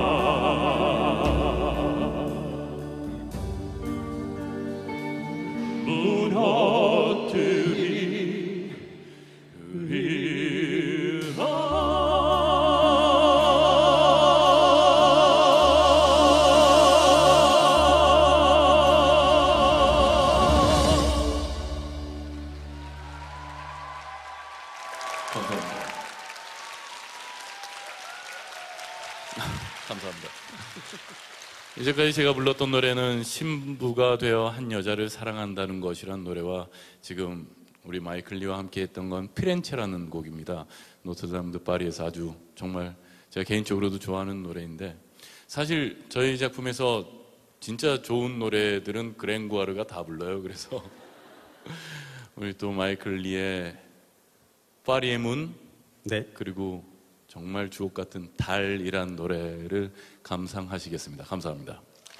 감사합니다. 이제까지 제가 불렀던 노래는 신부가 되어 한 여자를 사랑한다는 것이란 노래와 지금 우리 마이클 리와 함께 했던 건 피렌체라는 곡입니다. 노트르담 드 파리에서 아주 정말 제가 개인적으로도 좋아하는 노래인데 사실 저희 작품에서 진짜 좋은 노래들은 그랭구아르가 다 불러요. 그래서 우리 또 마이클 리의 파리의 문 네. 그리고 정말 주옥 같은 달이란 노래를 감상하시겠습니다. 감사합니다.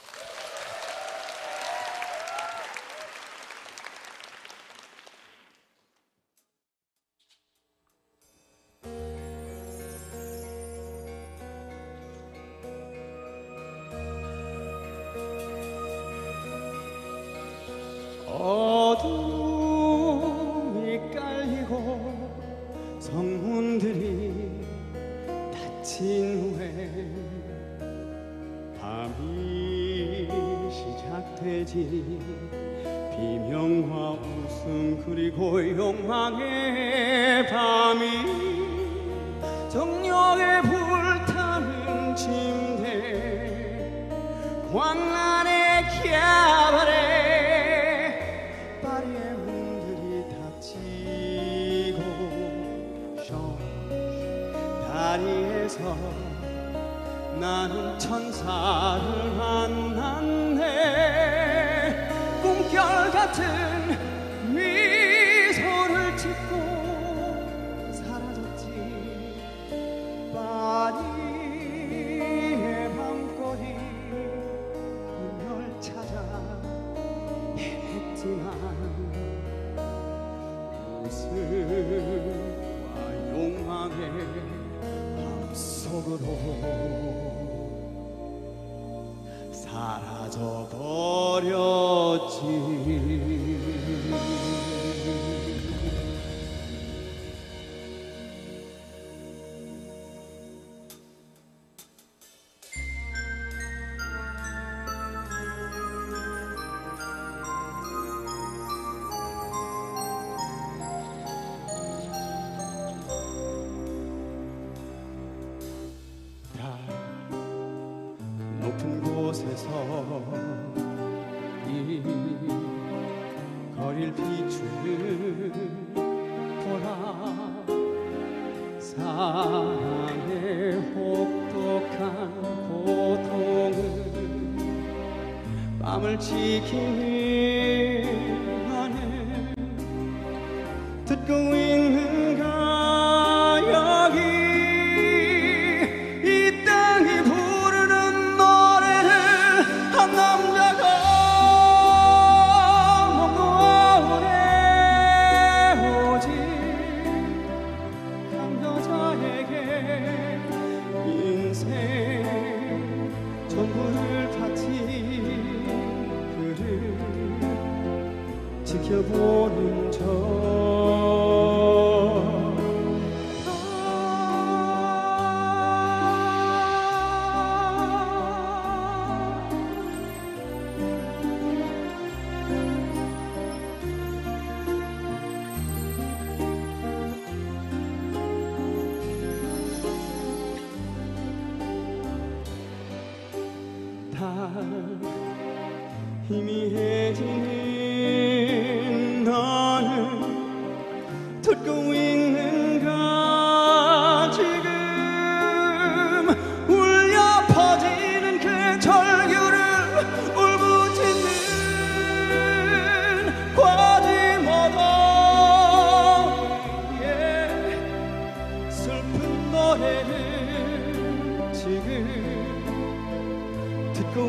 어둠이 깔리고 성문들이 닫힌 후에 밤이 시작되지 비명과 웃음 그리고 욕망의 밤이 벽에 불타는 침대 광란의 캬바레 파리의 문들이 닫히고 다리에서 나는 천사를 만났네. 꿈결 같은 미소를 짓고 사라졌지. 파리의 밤거리 그녀를 찾아 헤맸지만 웃음과 욕망의 밤속으로 사라져 버렸지. 다 높은 곳에서 이 거리를 비추는 보라. 사랑의 혹독한 고통은 밤을 지키는 나는 듣고 있는가 여기 이 땅이 부르는 노래를 한 남자가 먹어오네. 오직 한 여자에게 인생 전부를 바친 그를 지켜보는 저 다 희미해지는 너는 듣고 있는가. 지금 울려 퍼지는 그 절규를 울부짖는 과지모도 슬픈 노래를 지금 듣고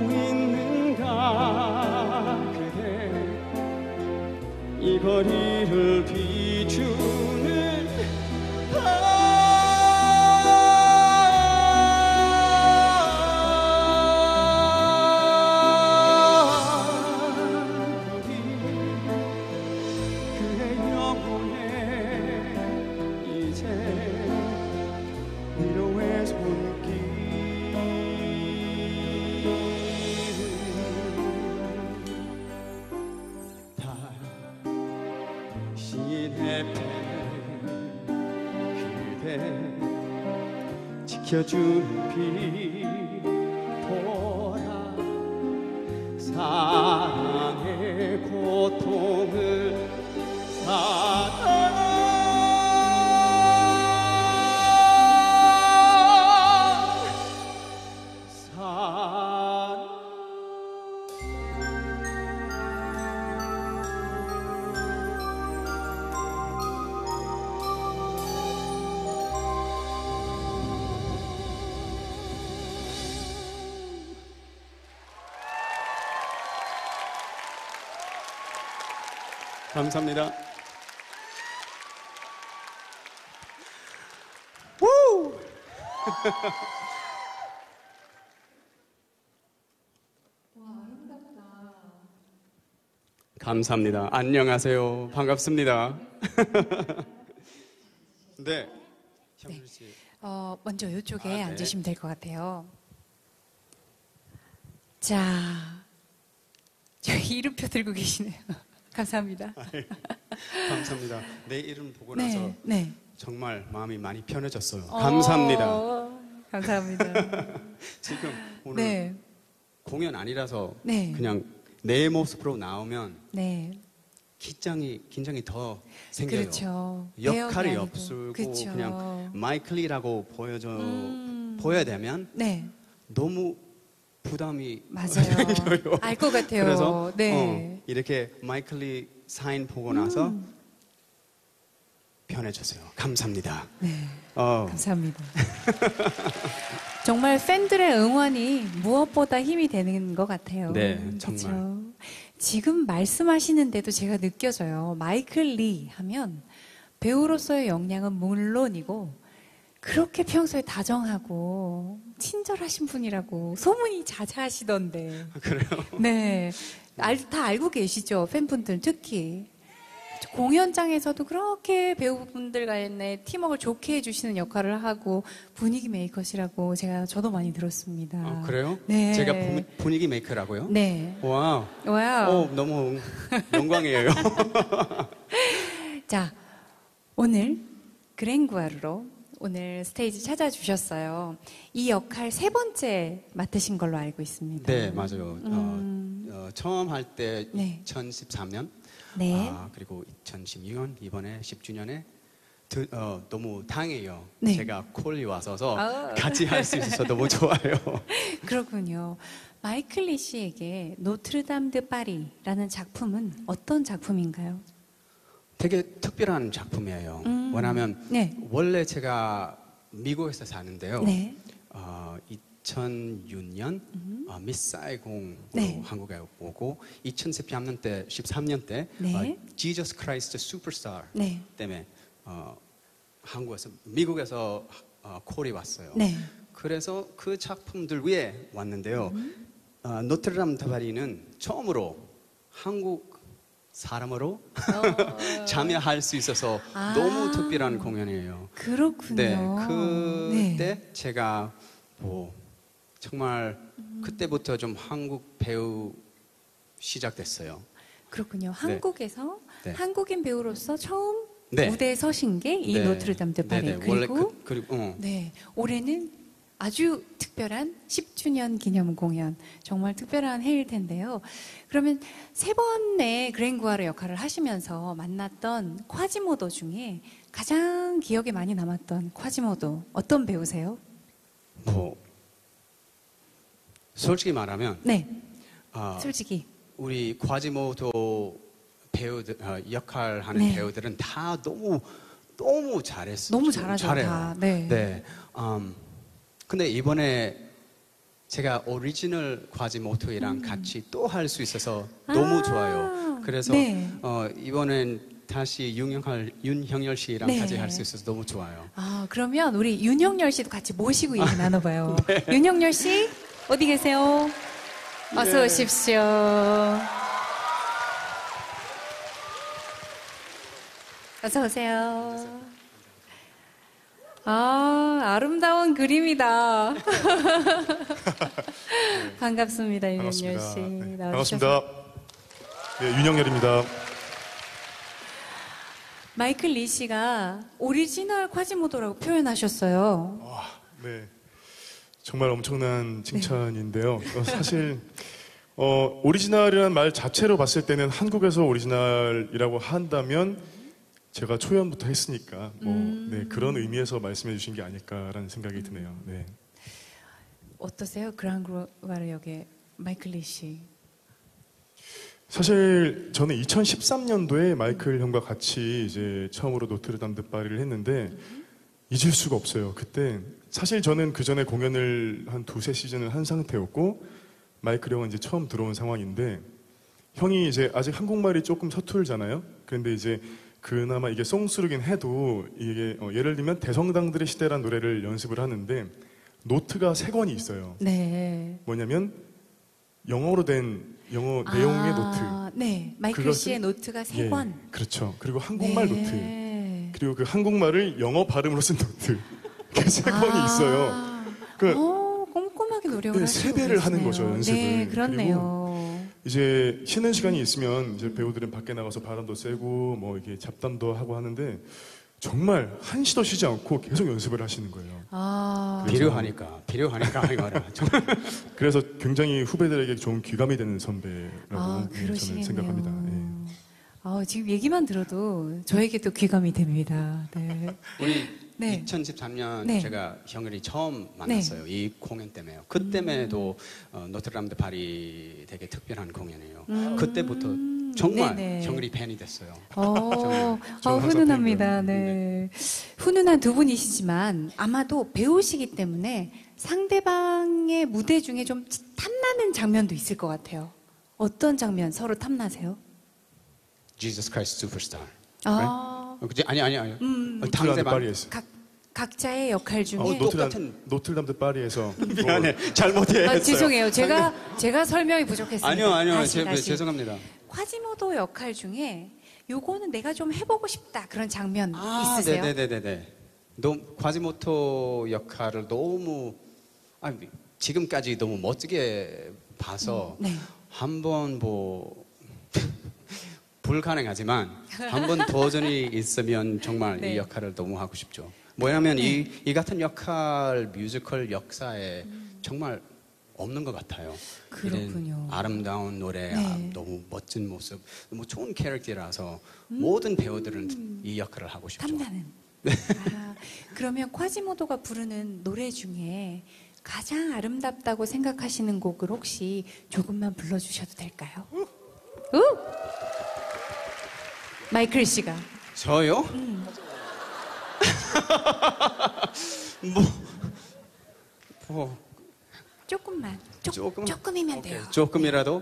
있는가. 그대 이 거리를 비추는 거리 그의 영혼에 이제 위로의 손길 당신의 배 그대 지켜주는 빛 보라. 사랑의 고통을 감사합니다. 우! 감사합니다. 안녕하세요. 반갑습니다. 네. 형준 씨. 먼저 이쪽에 네. 앉으시면 될 것 같아요. 자, 저희 이름표 들고 계시네요. 감사합니다. 감사합니다. 내 이름 보고 네, 나서 네. 정말 마음이 많이 편해졌어요. 감사합니다. 감사합니다. 지금 오늘 네. 공연 아니라서 네. 그냥 내 모습으로 나오면 네. 긴장이 더 생겨요. 그렇죠. 역할이 배역이 아니고. 없고 그렇죠. 그냥 마이클리라고 보여야 되면 네. 너무 부담이 맞아요. 생겨요. 알 것 같아요. 그래서 네. 이렇게 마이클리 사인 보고 나서 변해졌어요. 감사합니다. 네. 어, 감사합니다. 정말 팬들의 응원이 무엇보다 힘이 되는 것 같아요. 네, 그쵸? 정말. 지금 말씀하시는데도 제가 느껴져요. 마이클 리 하면 배우로서의 역량은 물론이고 그렇게 평소에 다정하고 친절하신 분이라고 소문이 자자하시던데. 그래요? 네. 다 알고 계시죠? 팬분들 특히. 공연장에서도 그렇게 배우분들 간에 팀워크를 좋게 해주시는 역할을 하고 분위기 메이커시라고 저도 많이 들었습니다. 그래요? 네. 제가 분위기 메이커라고요? 네. 와우. 와우. 너무 영광이에요. 자, 오늘 그랭구아르로 오늘 스테이지 찾아주셨어요. 이 역할 3번째 맡으신 걸로 알고 있습니다. 네, 맞아요. 처음 할 때 네. 2013년, 네. 그리고 2016년 이번에 10주년에 너무 다행이에요. 네. 제가 콜이 와서서 아. 같이 할 수 있어서 너무 좋아요. 그렇군요. 마이클 리 씨에게 노트르담 드 파리라는 작품은 어떤 작품인가요? 되게 특별한 작품이에요. 왜냐하면 네. 원래 제가 미국에서 사는데요. 네. 2006년 미스 사이공으로 네. 한국에 오고 2013년 때 네. 지저스 크라이스트 슈퍼스타 네. 때문에 미국에서 콜이 왔어요. 네. 그래서 그 작품들 위에 왔는데요. 노트르담 드바리는 처음으로 한국 사람으로 참여할 수 있어서 아. 너무 특별한 공연이에요. 그렇군요. 네, 그때 네. 제가 정말 그때부터 좀 한국 배우 시작됐어요. 그렇군요. 한국에서 네. 한국인 배우로서 처음 네. 무대에 서신 게 이 네. 노트르담 드 파리. 네네. 원래 그리고 네, 올해는 아주 특별한 10주년 기념 공연. 정말 특별한 해일 텐데요. 그러면 3번의 그랭구아르 역할을 하시면서 만났던 콰지모도 중에 가장 기억에 많이 남았던 콰지모도 어떤 배우세요? 솔직히 말하면 네, 아, 솔직히. 우리 콰지모도 배우들 역할하는 네. 배우들은 다 너무 잘했어요. 너무 잘하죠, 잘해요. 다. 네. 네. 근데 이번에 제가 오리지널 콰지모토이랑 같이 또 할 수 있어서 너무 좋아요. 그래서 네. 이번엔 다시 윤형열 씨랑 네. 같이 할 수 있어서 너무 좋아요. 아, 그러면 우리 윤형열 씨도 같이 모시고 얘기 나눠봐요. 윤형열 씨, 어디 계세요? 어서 오십시오. 어서 오세요. 아, 아름다운 그림이다. 반갑습니다, 윤형열 씨. 반갑습니다. 나와주셔서. 반갑습니다. 네, 윤영열입니다. 마이클 리 씨가 오리지널 콰지모도라고 표현하셨어요. 네, 정말 엄청난 칭찬인데요. 사실 오리지널이라는 말 자체로 봤을 때는 한국에서 오리지널이라고 한다면 제가 초연부터 했으니까 네, 그런 의미에서 말씀해 주신 게 아닐까라는 생각이 드네요. 네. 어떠세요? 그랑그와르 역의 마이클 리 씨. 사실 저는 2013년도에 마이클 형과 같이 이제 처음으로 노트르담 드 파리를 했는데 잊을 수가 없어요. 그때 사실 저는 그 전에 공연을 한 2-3시즌을 한 상태였고 마이클 형은 이제 처음 들어온 상황인데 형이 이제 아직 한국말이 조금 서툴잖아요. 그런데 이제 그나마 이게 송수르긴 해도 이게 예를 들면 대성당들의 시대라는 노래를 연습을 하는데 노트가 3권이 있어요. 네. 뭐냐면 영어로 된 영어 내용의 노트. 네. 마이클 그것을- 씨의 노트가 3권. 그렇죠. 그리고 한국말 노트. 네. 그리고 그 한국말을 영어 발음으로 쓴 노트. 그 3권이 있어요. 그 꼼꼼하게 노력을 네, 하시고 세배를 하는 계시네요. 거죠, 연습을. 네, 그렇네요. 이제 쉬는 시간이 있으면 이제 배우들은 밖에 나가서 바람도 쐬고 뭐 이렇게 잡담도 하고 하는데 정말 한시도 쉬지 않고 계속 연습을 하시는 거예요. 아, 필요하니까 이거라. 그래서 굉장히 후배들에게 좋은 귀감이 되는 선배라고 아, 저는 그러시겠네요. 생각합니다. 예. 지금 얘기만 들어도 저에게도 귀감이 됩니다. 네. 우리 네. 2013년 네. 제가 형일이 처음 만났어요. 이 공연 때문에요. 그때에도 노트르담드 파리 되게 특별한 공연이에요. 그때부터 정말 네네. 형일이 팬이 됐어요. 저는 항상 훈훈합니다. 팬이고요. 네. 훈훈한 두 분이시지만 아마도 배우시기 때문에 상대방의 무대 중에 좀 탐나는 장면도 있을 것 같아요. 어떤 장면 서로 탐나세요? Jesus Christ Superstar. 아, 그치? 아니. 노트르담드 파리에서. 각자의 역할 중에 노트르담드 파리에서 미안해. 잘못했어요. 죄송해요. 제가 설명이 부족했습니다. 아니요. 다시. 죄송합니다. 콰지모도 역할 중에 요거는 내가 좀 해보고 싶다 그런 장면 있으세요? 네네네네. 콰지모토 역할을 너무 지금까지 너무 멋지게 봐서 네. 한번 불가능하지만 한번 도전이 있으면 정말 네. 이 역할을 너무 하고 싶죠. 뭐냐면 이 같은 역할 뮤지컬 역사에 정말 없는 것 같아요. 그렇군요. 이런 아름다운 노래, 네. 너무 멋진 모습, 너무 좋은 캐릭터라서 모든 배우들은 이 역할을 하고 싶죠. 탐나는. 그러면 콰지모도가 부르는 노래 중에 가장 아름답다고 생각하시는 곡을 혹시 조금만 불러주셔도 될까요? 마이클 씨가. 저요? 조금만. 조금? 조금이면 돼요. 조금이라도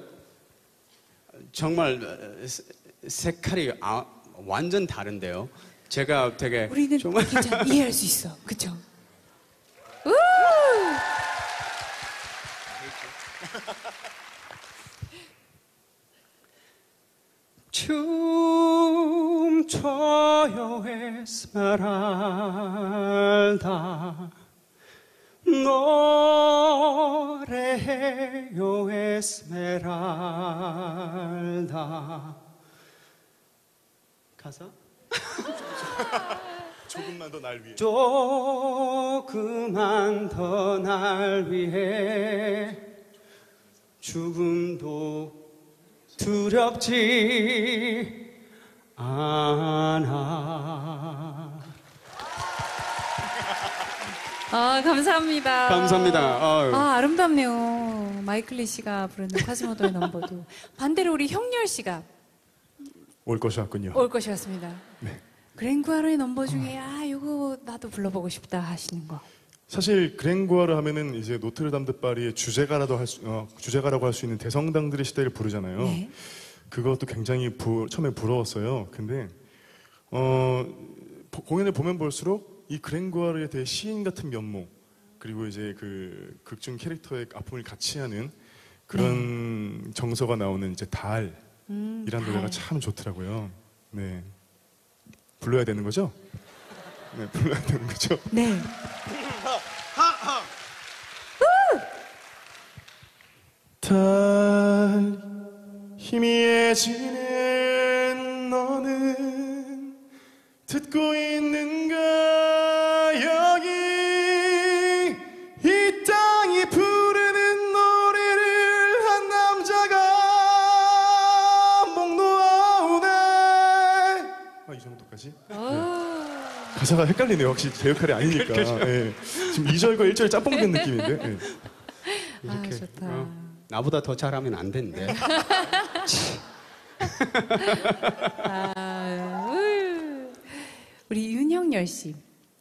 정말 색깔이 완전 다른데요. 제가 되게 우리는 정말 괜찮아. 이해할 수 있어. 그쵸? 춤춰요 에스메랄다 노래해요 에스메랄다 가사? 조금만 더 날 위해. 조금만 더 날 위해 죽음도 두렵지 않아. 감사합니다. 감사합니다. 아름답네요. 마이클리 씨가 부르는 콰지모도의 넘버도. 반대로 우리 형렬 씨가 올 것이 왔군요. 올 것이었습니다. 네. 그랭구아르의 넘버 중에 이거 나도 불러보고 싶다 하시는 거. 사실 그랭고아르 하면은 이제 노트르담드 파리의 주제가라고 할 수 있는 대성당들의 시대를 부르잖아요. 네. 그것도 굉장히 처음에 부러웠어요. 근데 공연을 보면 볼수록 이 그랭고아르에 대해 시인 같은 면모 그리고 이제 그 극중 캐릭터의 아픔을 같이 하는 그런 정서가 나오는 이제 달이라는 노래가 참 좋더라고요. 네. 불러야 되는 거죠? 네, 불러야 되는 거죠? 네. 달 희미해지는 너는 듣고 있는가 여기 이 땅이 부르는 노래를 한 남자가 목 놓아오네. 이 정도까지? 가사가 헷갈리네요. 확실히 제 역할이 아니니까. 예. 지금 2절과 1절 짬뽕 된 느낌인데. 예. 이렇게 좋다. 나보다 더 잘하면 안 되는데. 우리 윤형열 씨.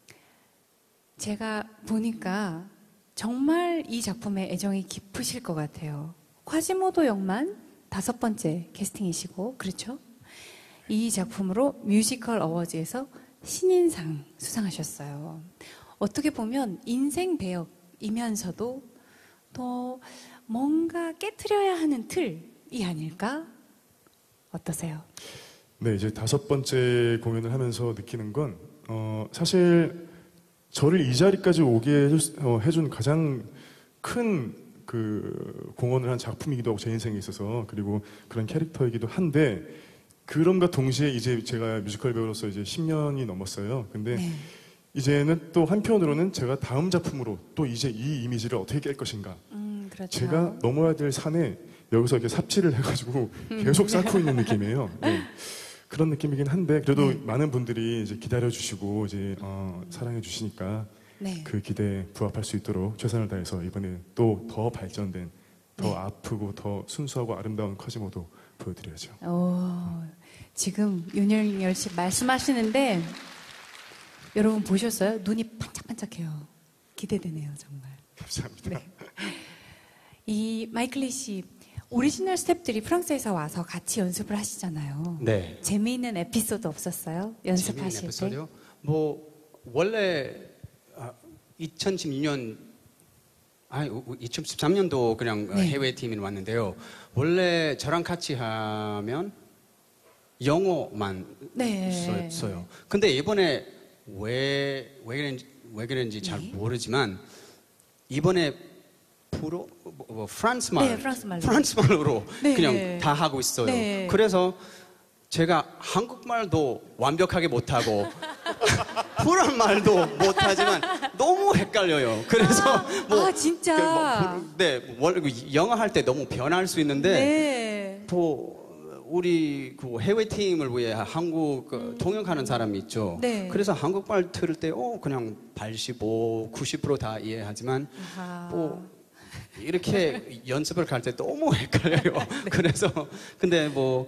제가 보니까 정말 이 작품에 애정이 깊으실 것 같아요. 콰지모도 역만 5번째 캐스팅이시고, 그렇죠? 이 작품으로 뮤지컬 어워즈에서 신인상 수상하셨어요. 어떻게 보면 인생 배역이면서도 또 뭔가 깨트려야 하는 틀이 아닐까? 어떠세요? 네, 이제 5번째 공연을 하면서 느끼는 건 사실 저를 이 자리까지 오게 해준 가장 큰 그 공헌을 한 작품이기도 하고 제 인생에 있어서 그리고 그런 캐릭터이기도 한데 그럼과 동시에 이제 제가 뮤지컬 배우로서 이제 10년이 넘었어요. 근데 네. 이제는 또 한편으로는 제가 다음 작품으로 또 이제 이 이미지를 어떻게 깰 것인가. 그렇죠. 제가 넘어야 될 산에 여기서 이렇게 삽질을 해가지고 계속 쌓고 있는 느낌이에요. 네. 그런 느낌이긴 한데 그래도 많은 분들이 이제 기다려주시고 이제 사랑해주시니까 네. 그 기대에 부합할 수 있도록 최선을 다해서 이번에 또 더 발전된 더 네. 아프고 더 순수하고 아름다운 쿼지모도 보여드려야죠. 지금 윤영열 씨 말씀하시는데 여러분 보셨어요? 눈이 반짝반짝해요. 기대되네요, 정말. 감사합니다. 네. 이 마이클리 씨 오리지널 스태프들이 프랑스에서 와서 같이 연습을 하시잖아요. 네. 재미있는 에피소드 없었어요? 연습하실 때? 뭐 원래 2016년 2013년도 그냥 네. 해외 팀이 왔는데요. 원래 저랑 같이 하면 영어만 네. 써요. 근데 이번에 왜 그런지 잘 네. 모르지만 이번에 프랑스 말, 네, 프랑스말로. 프랑스말로 네. 그냥 다 하고 있어요. 네. 그래서 제가 한국말도 완벽하게 못하고 프랑말도 못하지만 너무 헷갈려요. 그래서 진짜. 영어 할 때 너무 변할 수 있는데 네. 우리 그 해외 팀을 위해 한국 통역하는 사람이 있죠. 네. 그래서 한국말 들을 때 그냥 85, 90% 다 이해하지만 이렇게 연습을 갈 때 너무 헷갈려요. 네. 그래서 근데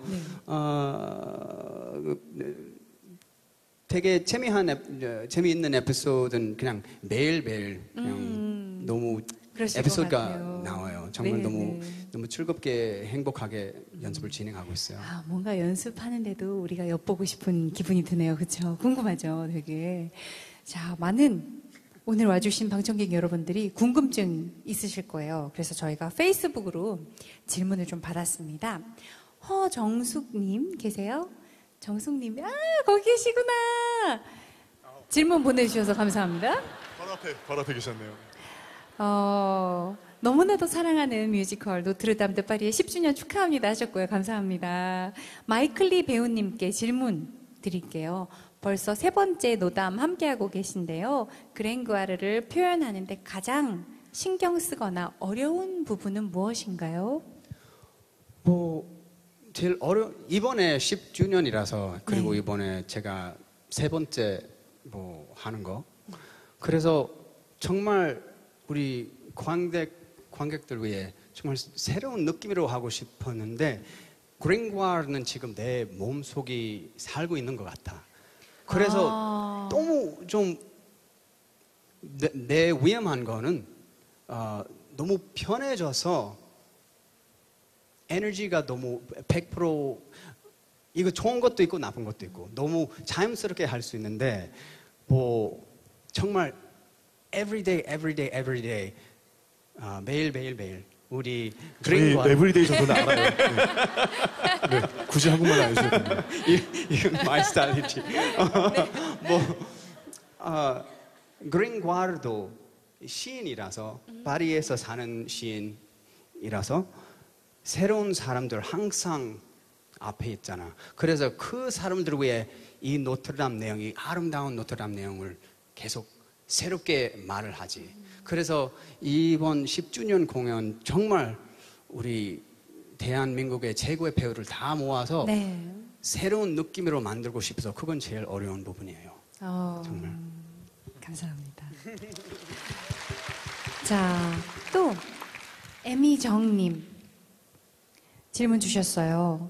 되게 재미있는 에피소드는 그냥 매일매일 그냥 너무 그러실 것 에피소드가 같아요. 나와요. 정말 네, 너무 즐겁게 행복하게 연습을 진행하고 있어요. 뭔가 연습하는데도 우리가 엿보고 싶은 기분이 드네요. 그렇죠? 궁금하죠, 되게. 자, 많은 오늘 와주신 방청객 여러분들이 궁금증 있으실 거예요. 그래서 저희가 페이스북으로 질문을 좀 받았습니다. 허정숙님 계세요? 정숙님, 거기 계시구나. 질문 보내주셔서 감사합니다. 바로 앞에 계셨네요. 너무나도 사랑하는 뮤지컬 노트르담 드 파리의 10주년 축하합니다 하셨고요. 감사합니다. 마이클리 배우님께 질문 드릴게요. 벌써 3번째 노담 함께하고 계신데요. 그랭그와르를 표현하는데 가장 신경 쓰거나 어려운 부분은 무엇인가요? 제일 이번에 10주년이라서 그리고 네. 이번에 제가 3번째 하는 거. 그래서 정말 우리 관객들 위해 정말 새로운 느낌으로 하고 싶었는데 그랭그와르는 지금 내 몸속이 살고 있는 것 같아. 그래서 너무 좀 내 위험한 거는 너무 편해져서 에너지가 너무 100% 이거 좋은 것도 있고 나쁜 것도 있고 너무 자연스럽게 할 수 있는데 정말 everyday 매일 우리 저희 에브리데이 정도는 알아요. 네. 굳이 한국말 안 해주셔도 됩니다. 이건 마이 스타일이지. 그랭과르도 시인이라서 파리에서 사는 시인이라서 새로운 사람들 항상 앞에 있잖아. 그래서 그 사람들을 위해 이 노트르담 내용이 아름다운 노트르담 내용을 계속 새롭게 말을 하지. 그래서 이번 10주년 공연 정말 우리 대한민국의 최고의 배우를 다 모아서 새로운 느낌으로 만들고 싶어서 그건 제일 어려운 부분이에요. 정말. 감사합니다. 자, 또 에미정님 질문 주셨어요.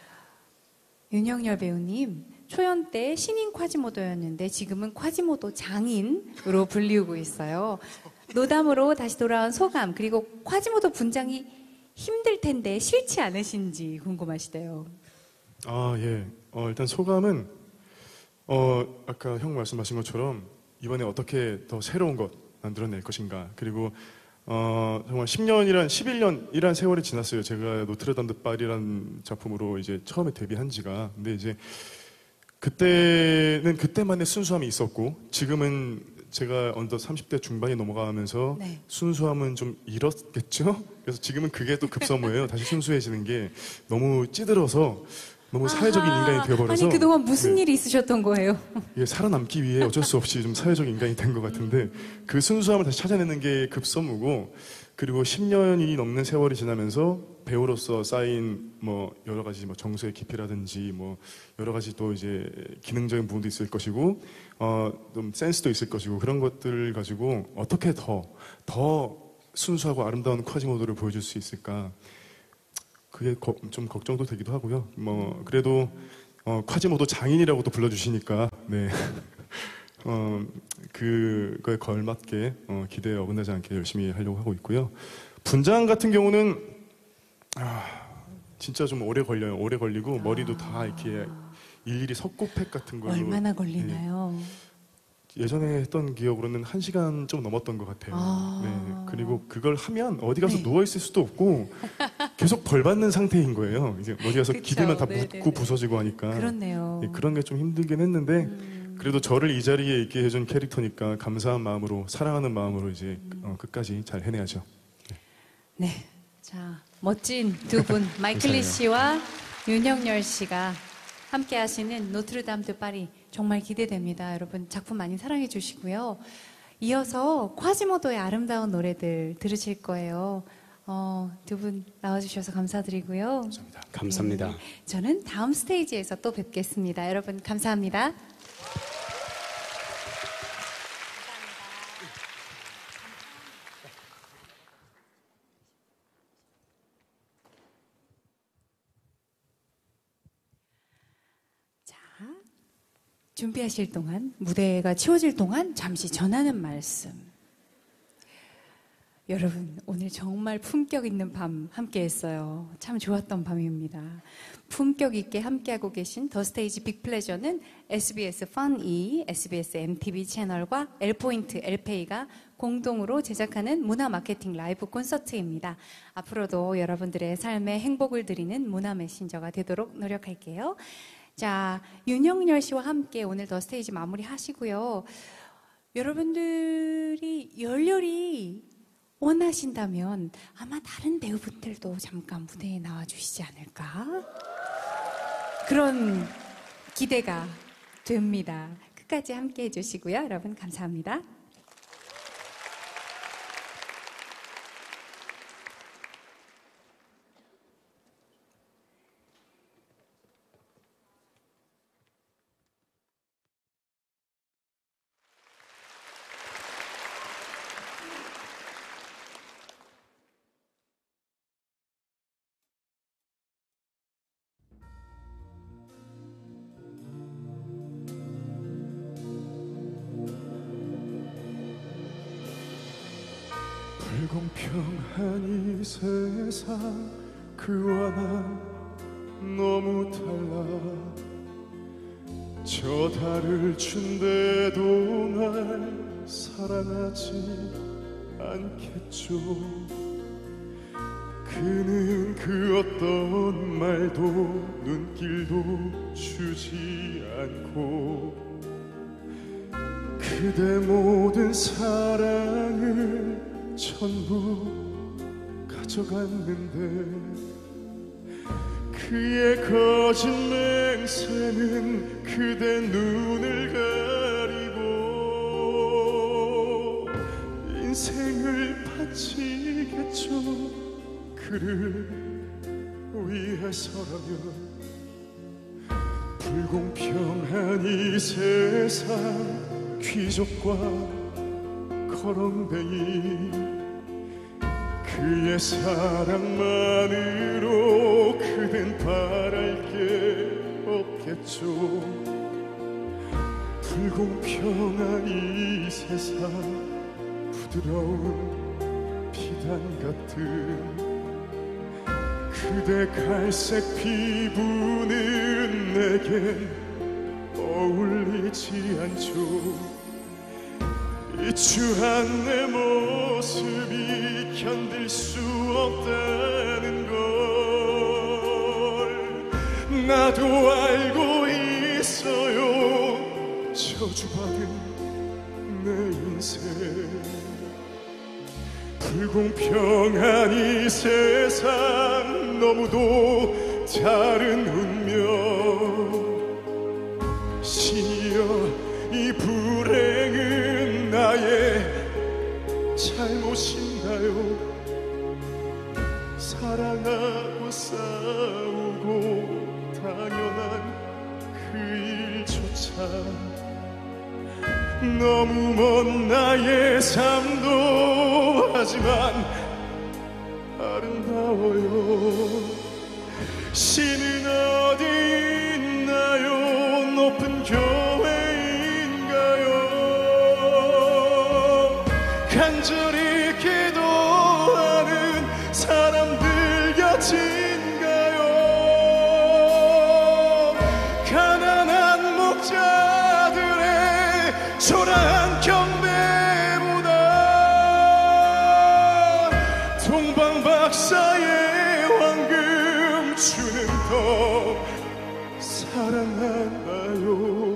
윤영열 배우님, 초연 때 신인 콰지모도였는데 지금은 콰지모도 장인으로 불리우고 있어요. 노담으로 다시 돌아온 소감, 그리고 콰지모도 분장이 힘들 텐데 싫지 않으신지 궁금하시대요. 예. 일단 소감은 아까 형 말씀하신 것처럼 이번에 어떻게 더 새로운 것 만들어낼 것인가. 그리고 정말 11년이란 세월이 지났어요. 제가 노트르담 드 파리라는 작품으로 이제 처음에 데뷔한 지가. 근데 이제 그때는 그때만의 순수함이 있었고 지금은 제가 어느덧 30대 중반이 넘어가면서 순수함은 좀 잃었겠죠? 그래서 지금은 그게 또 급선무예요. 다시 순수해지는 게 너무 찌들어서 너무 사회적인 아하. 인간이 되어버려서 아니 그동안 무슨 네. 일이 있으셨던 거예요? 예, 살아남기 위해 어쩔 수 없이 좀 사회적인 인간이 된 것 같은데 그 순수함을 다시 찾아내는 게 급선무고 그리고 10년이 넘는 세월이 지나면서 배우로서 쌓인 뭐 여러 가지 뭐 정서의 깊이라든지 뭐 여러 가지 또 이제 기능적인 부분도 있을 것이고 좀 센스도 있을 것이고 그런 것들을 가지고 어떻게 더 순수하고 아름다운 쿼지모도를 보여줄 수 있을까 그게 좀 걱정도 되기도 하고요. 뭐 그래도 쿼지모도 장인이라고도 불러주시니까 네. 그거에 걸맞게 기대에 어긋나지 않게 열심히 하려고 하고 있고요. 분장 같은 경우는 진짜 좀 오래 걸려요. 오래 걸리고 머리도 다 이렇게 일일이 석고팩 같은 걸로 얼마나 걸리나요? 예전에 했던 기억으로는 1시간 좀 넘었던 것 같아요. 네. 그리고 그걸 하면 어디 가서 네. 누워 있을 수도 없고 계속 벌 받는 상태인 거예요. 이제 어디 가서 그쵸. 기대면 다 네네네. 묻고 부서지고 하니까 그렇네요. 네, 그런 게 좀 힘들긴 했는데 그래도 저를 이 자리에 있게 해준 캐릭터니까 감사한 마음으로 사랑하는 마음으로 이제 끝까지 잘 해내야죠. 네, 자 멋진 두 분 마이클리 씨와 윤영열 씨가 함께 하시는 노트르담 드 파리 정말 기대됩니다. 여러분 작품 많이 사랑해 주시고요. 이어서 콰지모도의 아름다운 노래들 들으실 거예요. 두 분 나와주셔서 감사드리고요. 감사합니다. 네, 저는 다음 스테이지에서 또 뵙겠습니다. 여러분 감사합니다. 준비하실 동안, 무대가 치워질 동안 잠시 전하는 말씀. 여러분, 오늘 정말 품격 있는 밤 함께 했어요. 참 좋았던 밤입니다. 품격 있게 함께하고 계신 더 스테이지 빅플레저는 SBS 펀이, SBS MTV 채널과 엘포인트, 엘페이가 공동으로 제작하는 문화 마케팅 라이브 콘서트입니다. 앞으로도 여러분들의 삶에 행복을 드리는 문화 메신저가 되도록 노력할게요. 자, 윤영열 씨와 함께 오늘 더 스테이지 마무리 하시고요. 여러분들이 열렬히 원하신다면 아마 다른 배우분들도 잠깐 무대에 나와주시지 않을까? 그런 기대가 됩니다. 끝까지 함께 해주시고요. 여러분 감사합니다. 불공평한 이 세상 그와 나 너무 달라 저 달을 준대도 날 사랑하지 않겠죠 그는 그 어떤 말도 눈길도 주지 않고 그대 모든 사랑을 전부 가져갔는데 그의 거짓 맹세는 그대 눈을 가리고 인생을 바치겠죠 그를 위해서라면 불공평한 이 세상 귀족과 거렁뱅이 그의 사랑만으로 그댄 바랄 게 없겠죠 불공평한 이 세상 부드러운 비단 같은 그대 갈색 피부는 내겐 어울리지 않죠 이 추한 내 모습이 견딜 수 없다는 걸 나도 알고 있어요 저주받은 내 인생 불공평한 이 세상 너무도 다른 운명. 신이여, 이 불행은 나의 잘못인가요? 사랑하고 싸우고 당연한 그 일조차 너무 먼 나의 삶도 하지만 아름다워요. 신은 어디 있나요? 높은 교회인가요? 간절히 기도하는 사람들 곁인가요? 가난한 목자들의 초라한 경배보다 동방박사의 황금 주는 더 사랑하나요?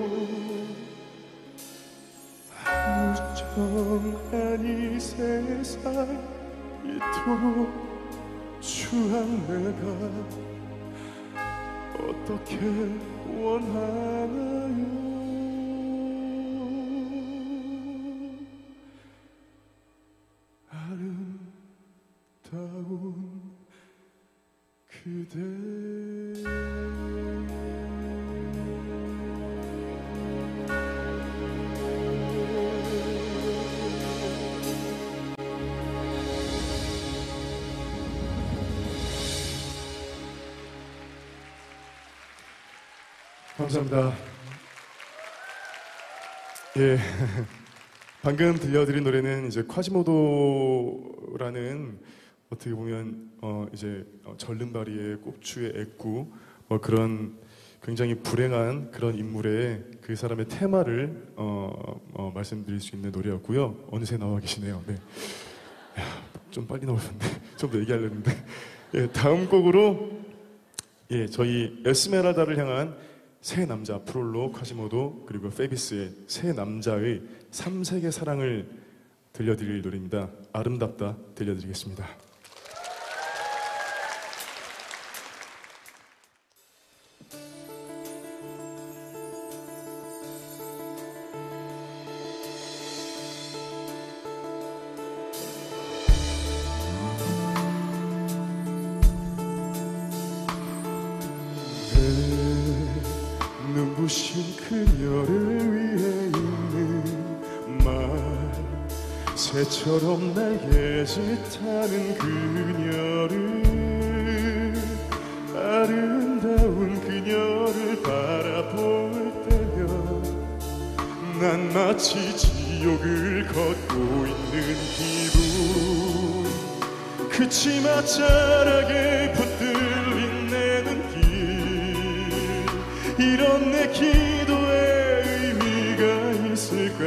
무정한 이 세상 이토록 추한 내가 어떻게 원하나요? 아름다운 그대. 감사합니다. 예, 방금 들려드린 노래는 이제 콰지모도라는 어떻게 보면 이제 절름발이의 꼽추의 애꾸 그런 굉장히 불행한 그런 인물의 그 사람의 테마를 말씀드릴 수 있는 노래였고요. 어느새 나와 계시네요. 네. 야, 좀 빨리 나오셨는데 좀 더 얘기하려는데 예, 다음 곡으로 예, 저희 에스메랄다를 향한 새 남자 프롤로 콰지모도 그리고 페비스의 새 남자의 3색의 사랑을 들려드릴 노래입니다. 아름답다 들려드리겠습니다. 눈부신 그녀를 위해 있는 말 새처럼 날개짓하는 그녀를 아름다운 그녀를 바라볼 때면 난 마치 지옥을 걷고 있는 기분 그 치마 자락에 붙들린 내 눈길 이런 내 기도에 의미가 있을까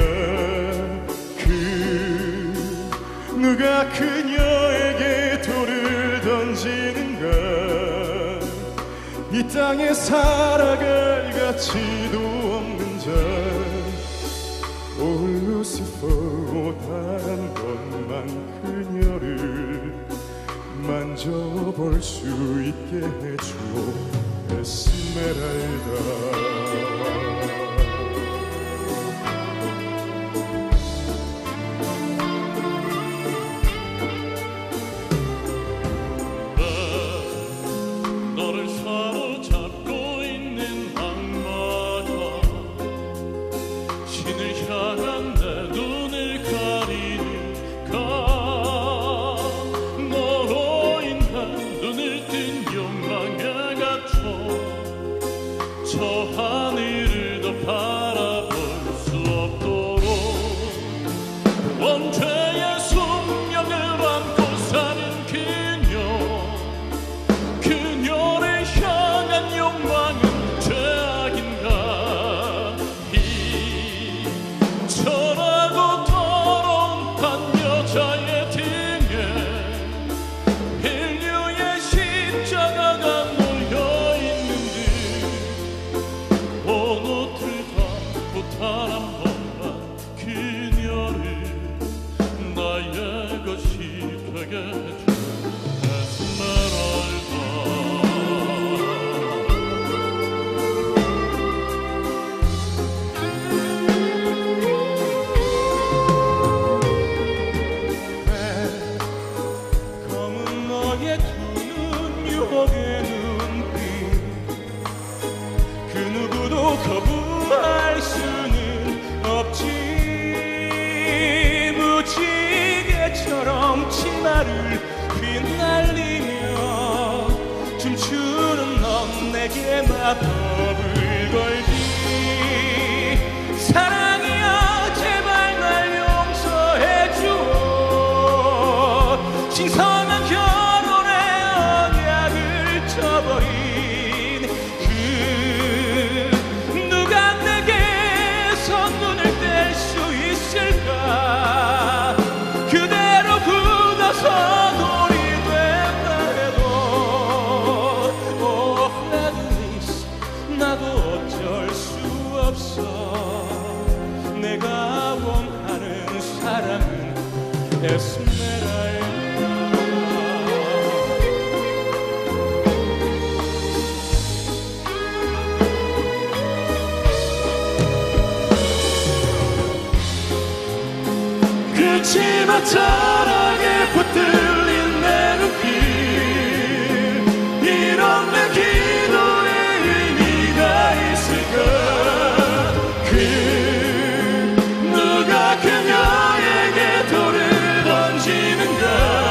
누가 그녀에게 돌을 던지는가 이 땅에 살아갈 가치도 없는 자 오 루시퍼 단 번만 그녀를 만져볼 수 있게 해줘 에스메랄다 저 없어. 내가 원하는 사랑은 에스메랄다. 그치만 사랑에 붙들린 내 눈길, 이런 내 기도에 의미가 있을까. 누가 그녀에게 돌을 던지는가.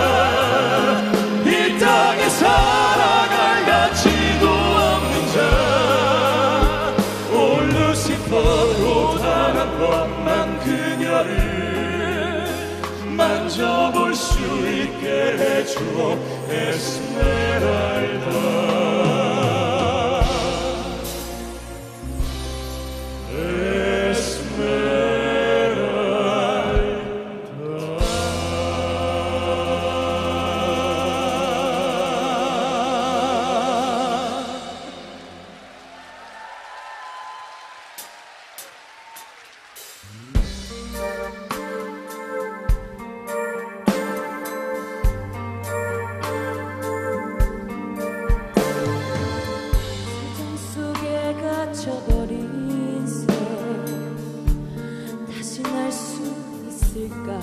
이 땅에 살아갈 가치도 없는 자, 올 루시퍼로 단 한 번만 그녀를 만져볼 수 있게 해주어 에스메랄다. 세상 속에 갇혀버린 새 다시 날 수 있을까.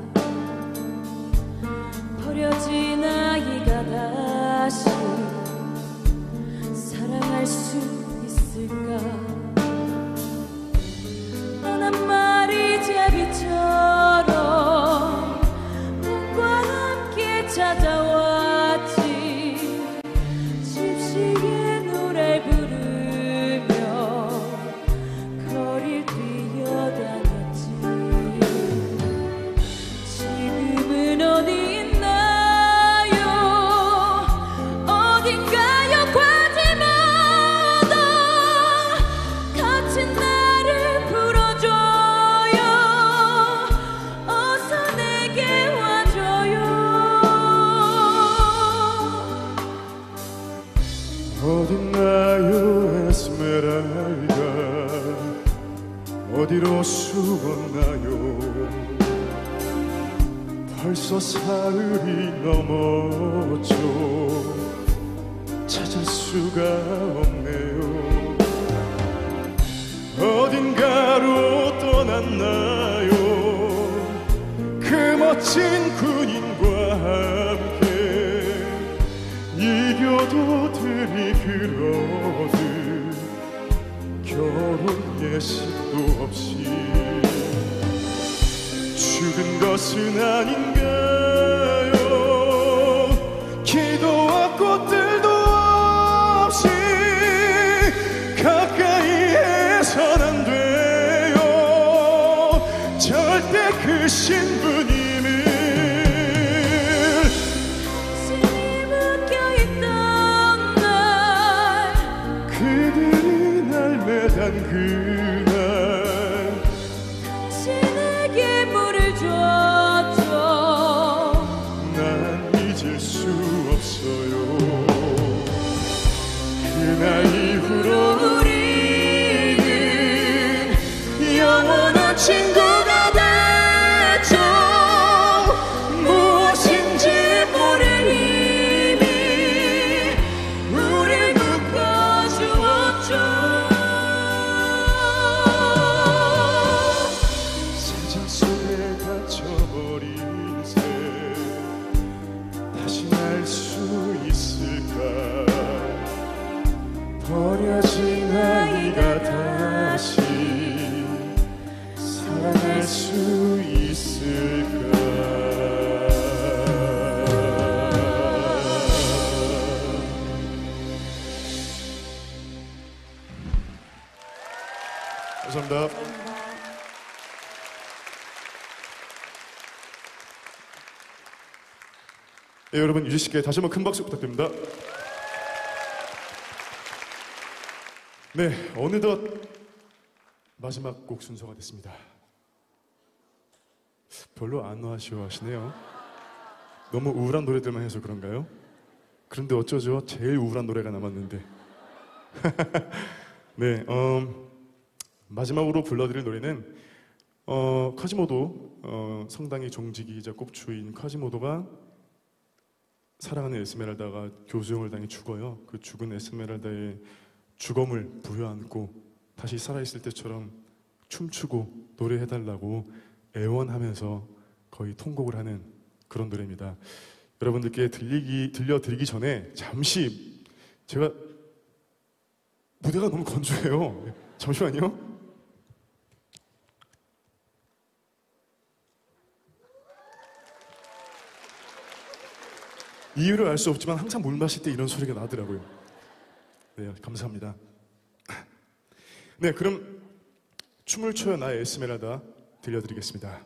버려진 아이가 다시 사랑할 수 있을까. 넌 한 마리 제비처럼 꿈과 함께 찾아왔지. 십시게 노래 부르며 거리를 뛰어다녔지. 지금은 어디 있나요. 어딘가요. 과제마다 같이 나를 불러줘요. 어서 내게 와줘요. 어딨나요 에스메랄다. 어디로 숨었나요. 벌써 사흘이 넘었죠. 찾을 수가 없네요. 어딘가로 떠났나요. 그 멋진 군인과 함께 이겨도 들이그러듯 결혼 예식도 없이 죽은 것은 아닌가요. 기도와 꽃들도 없이 가까이에선 안 돼요. 절대 그 신부님을 당신이 묶여있던 날 그들이 날 매단 그날 당신에게 물을 줬죠. 난 잊을 수 없어요. 그날 이후로 우리는 영원한 친구가 됐죠. 무엇인지 모를 힘이 우릴 묶어주었죠. 세상 속에 갇혀버린 새 다시 날 수 있을까. 버려진 아이가 다시 사랑할 수 있을까. 감사합니다. 네, 여러분 유지 씨께 다시 한번 큰 박수 부탁드립니다. 네, 어느덧 마지막 곡 순서가 됐습니다. 별로 안 아쉬워하시네요. 너무 우울한 노래들만 해서 그런가요? 그런데 어쩌죠? 제일 우울한 노래가 남았는데. 네, 마지막으로 불러드릴 노래는 콰지모도 성당의 종직이자 꼽주인 콰지모도가 사랑하는 에스메랄다가 교수형을 당해 죽어요. 그 죽은 에스메랄다의 죽음을 부여안고 다시 살아있을 때처럼 춤추고 노래해달라고 애원하면서 거의 통곡을 하는 그런 노래입니다. 여러분들께 들려드리기 전에 잠시 제가 무대가 너무 건조해요. 잠시만요. 이유를 알 수 없지만 항상 물 마실 때 이런 소리가 나더라고요. 네, 감사합니다. 네, 그럼 춤을 춰요 나의 에스메랄다 들려드리겠습니다.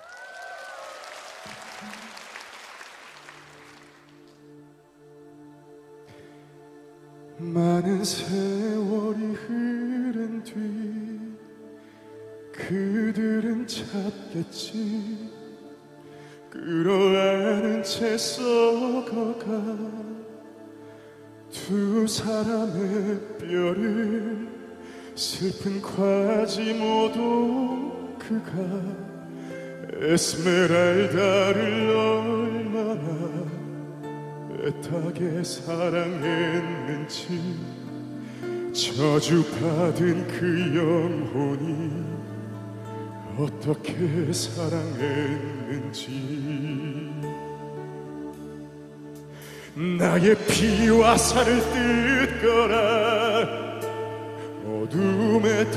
많은 세월이 흐른 뒤 그들은 찾겠지. 끌어안은 채 썩어가 두 사람의 뼈를 슬픈 콰지모도 그가 에스메랄다를 얼마나 애타게 사랑했는지 저주받은 그 영혼이 어떻게 사랑했는지 나의 피와 살을 뜯거라 어둠의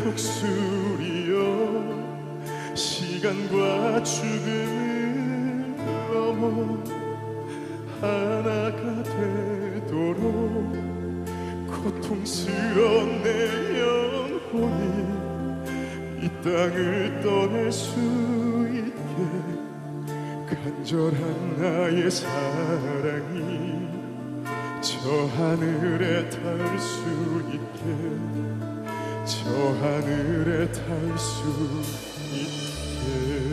독수리여 시간과 죽음을 넘어 하나가 되도록 고통스러운 내 영혼이 이 땅을 떠날 수 있게 간절한 나의 사랑이 저 하늘에 닿을 수 있게 저 하늘에 닿을 수 있게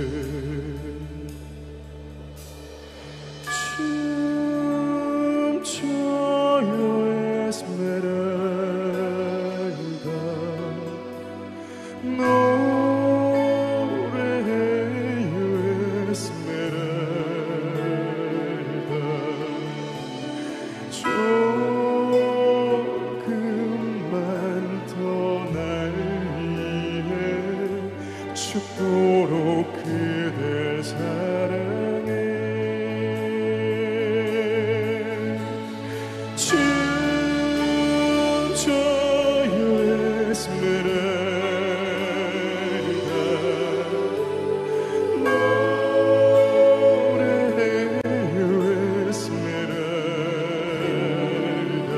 춤춰요 에스메랄다 노래해요 에스메랄다 조금만 더 날 위해 죽도록 그댈 사랑해 춤춰요 에스메랄다 노래해요 에스메랄다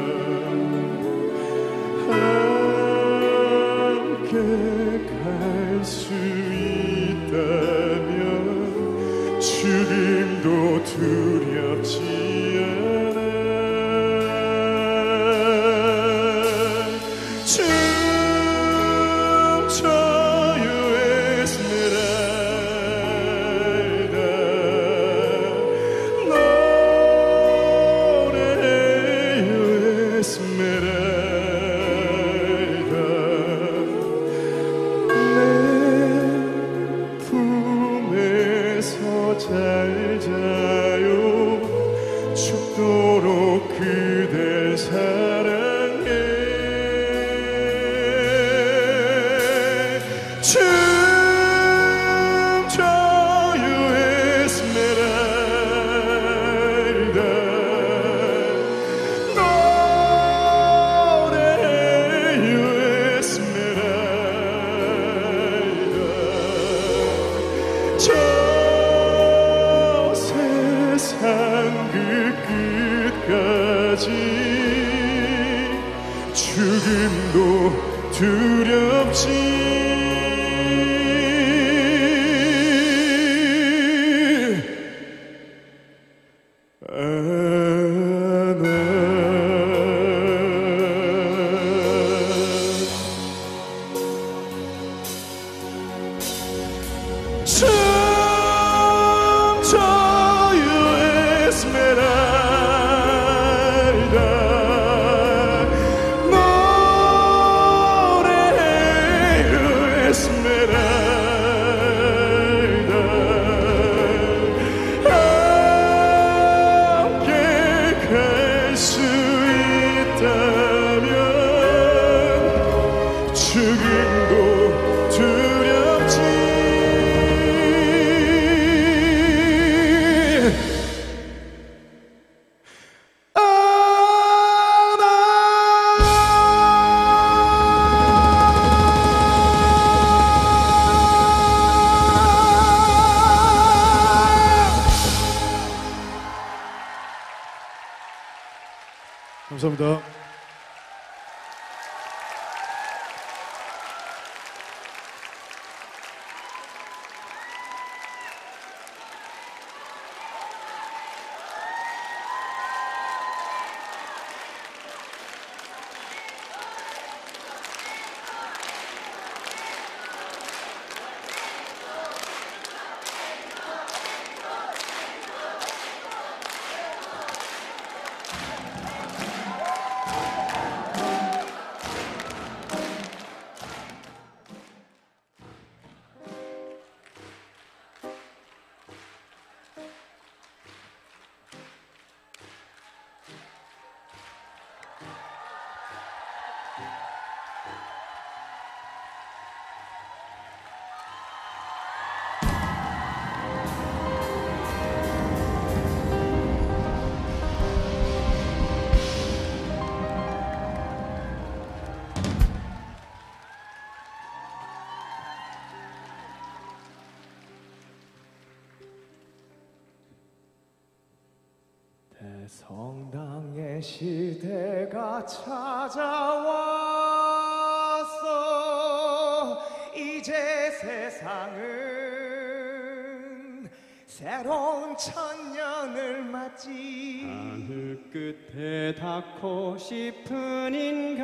함께 갈 수 있다면 죽음도 두렵지 않아 춤춰요 에스메랄다 노래해요 에스메랄다 내 품에서 잘 자요 죽도록 그댈 사랑해 춤춰요 에스메랄다 노래해요 에스메랄다 저 세상 그 끝까지 죽음도 두렵지 춤춰요 에스메랄다 노래해요 감사합니다. 대성당의 시대가 찾아왔어. 이제 세상은 새로운 천년을 맞지. 하늘 끝에 닿고 싶은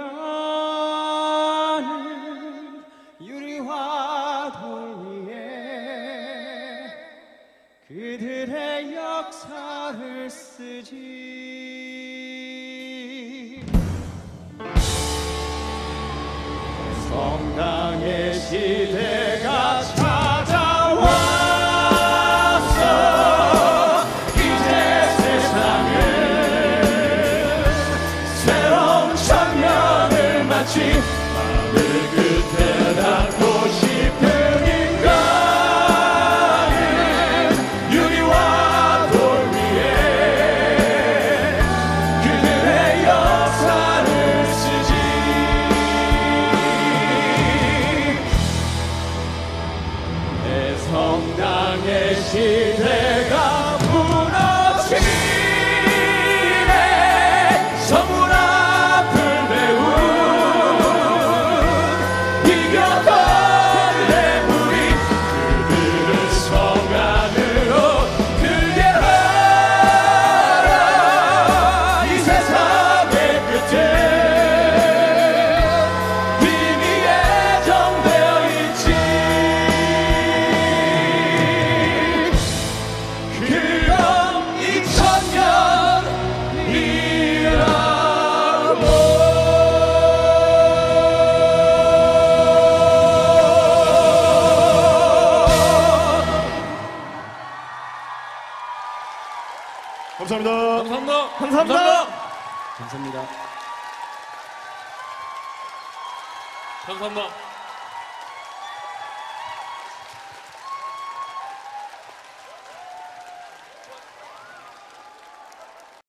인간은 유리와 돌 위에 그들의 역사를 쓰지. 성당의 시대가 찾아왔어. 이제 세상은 새로운 천년을 맞지. 하늘 끝에 닿고 싶은 인간은 유리와 돌 위에 그들의 역사를 쓰지. 내 성당의 시대가 무너지네. 성문 앞을 배운 이겼던 대물이 그들을 성 안으로 들게 하라. 이 세상의 끝에 이미 예정되어 있지. 그럼 2000년이라고. 감사합니다. 감사합니다.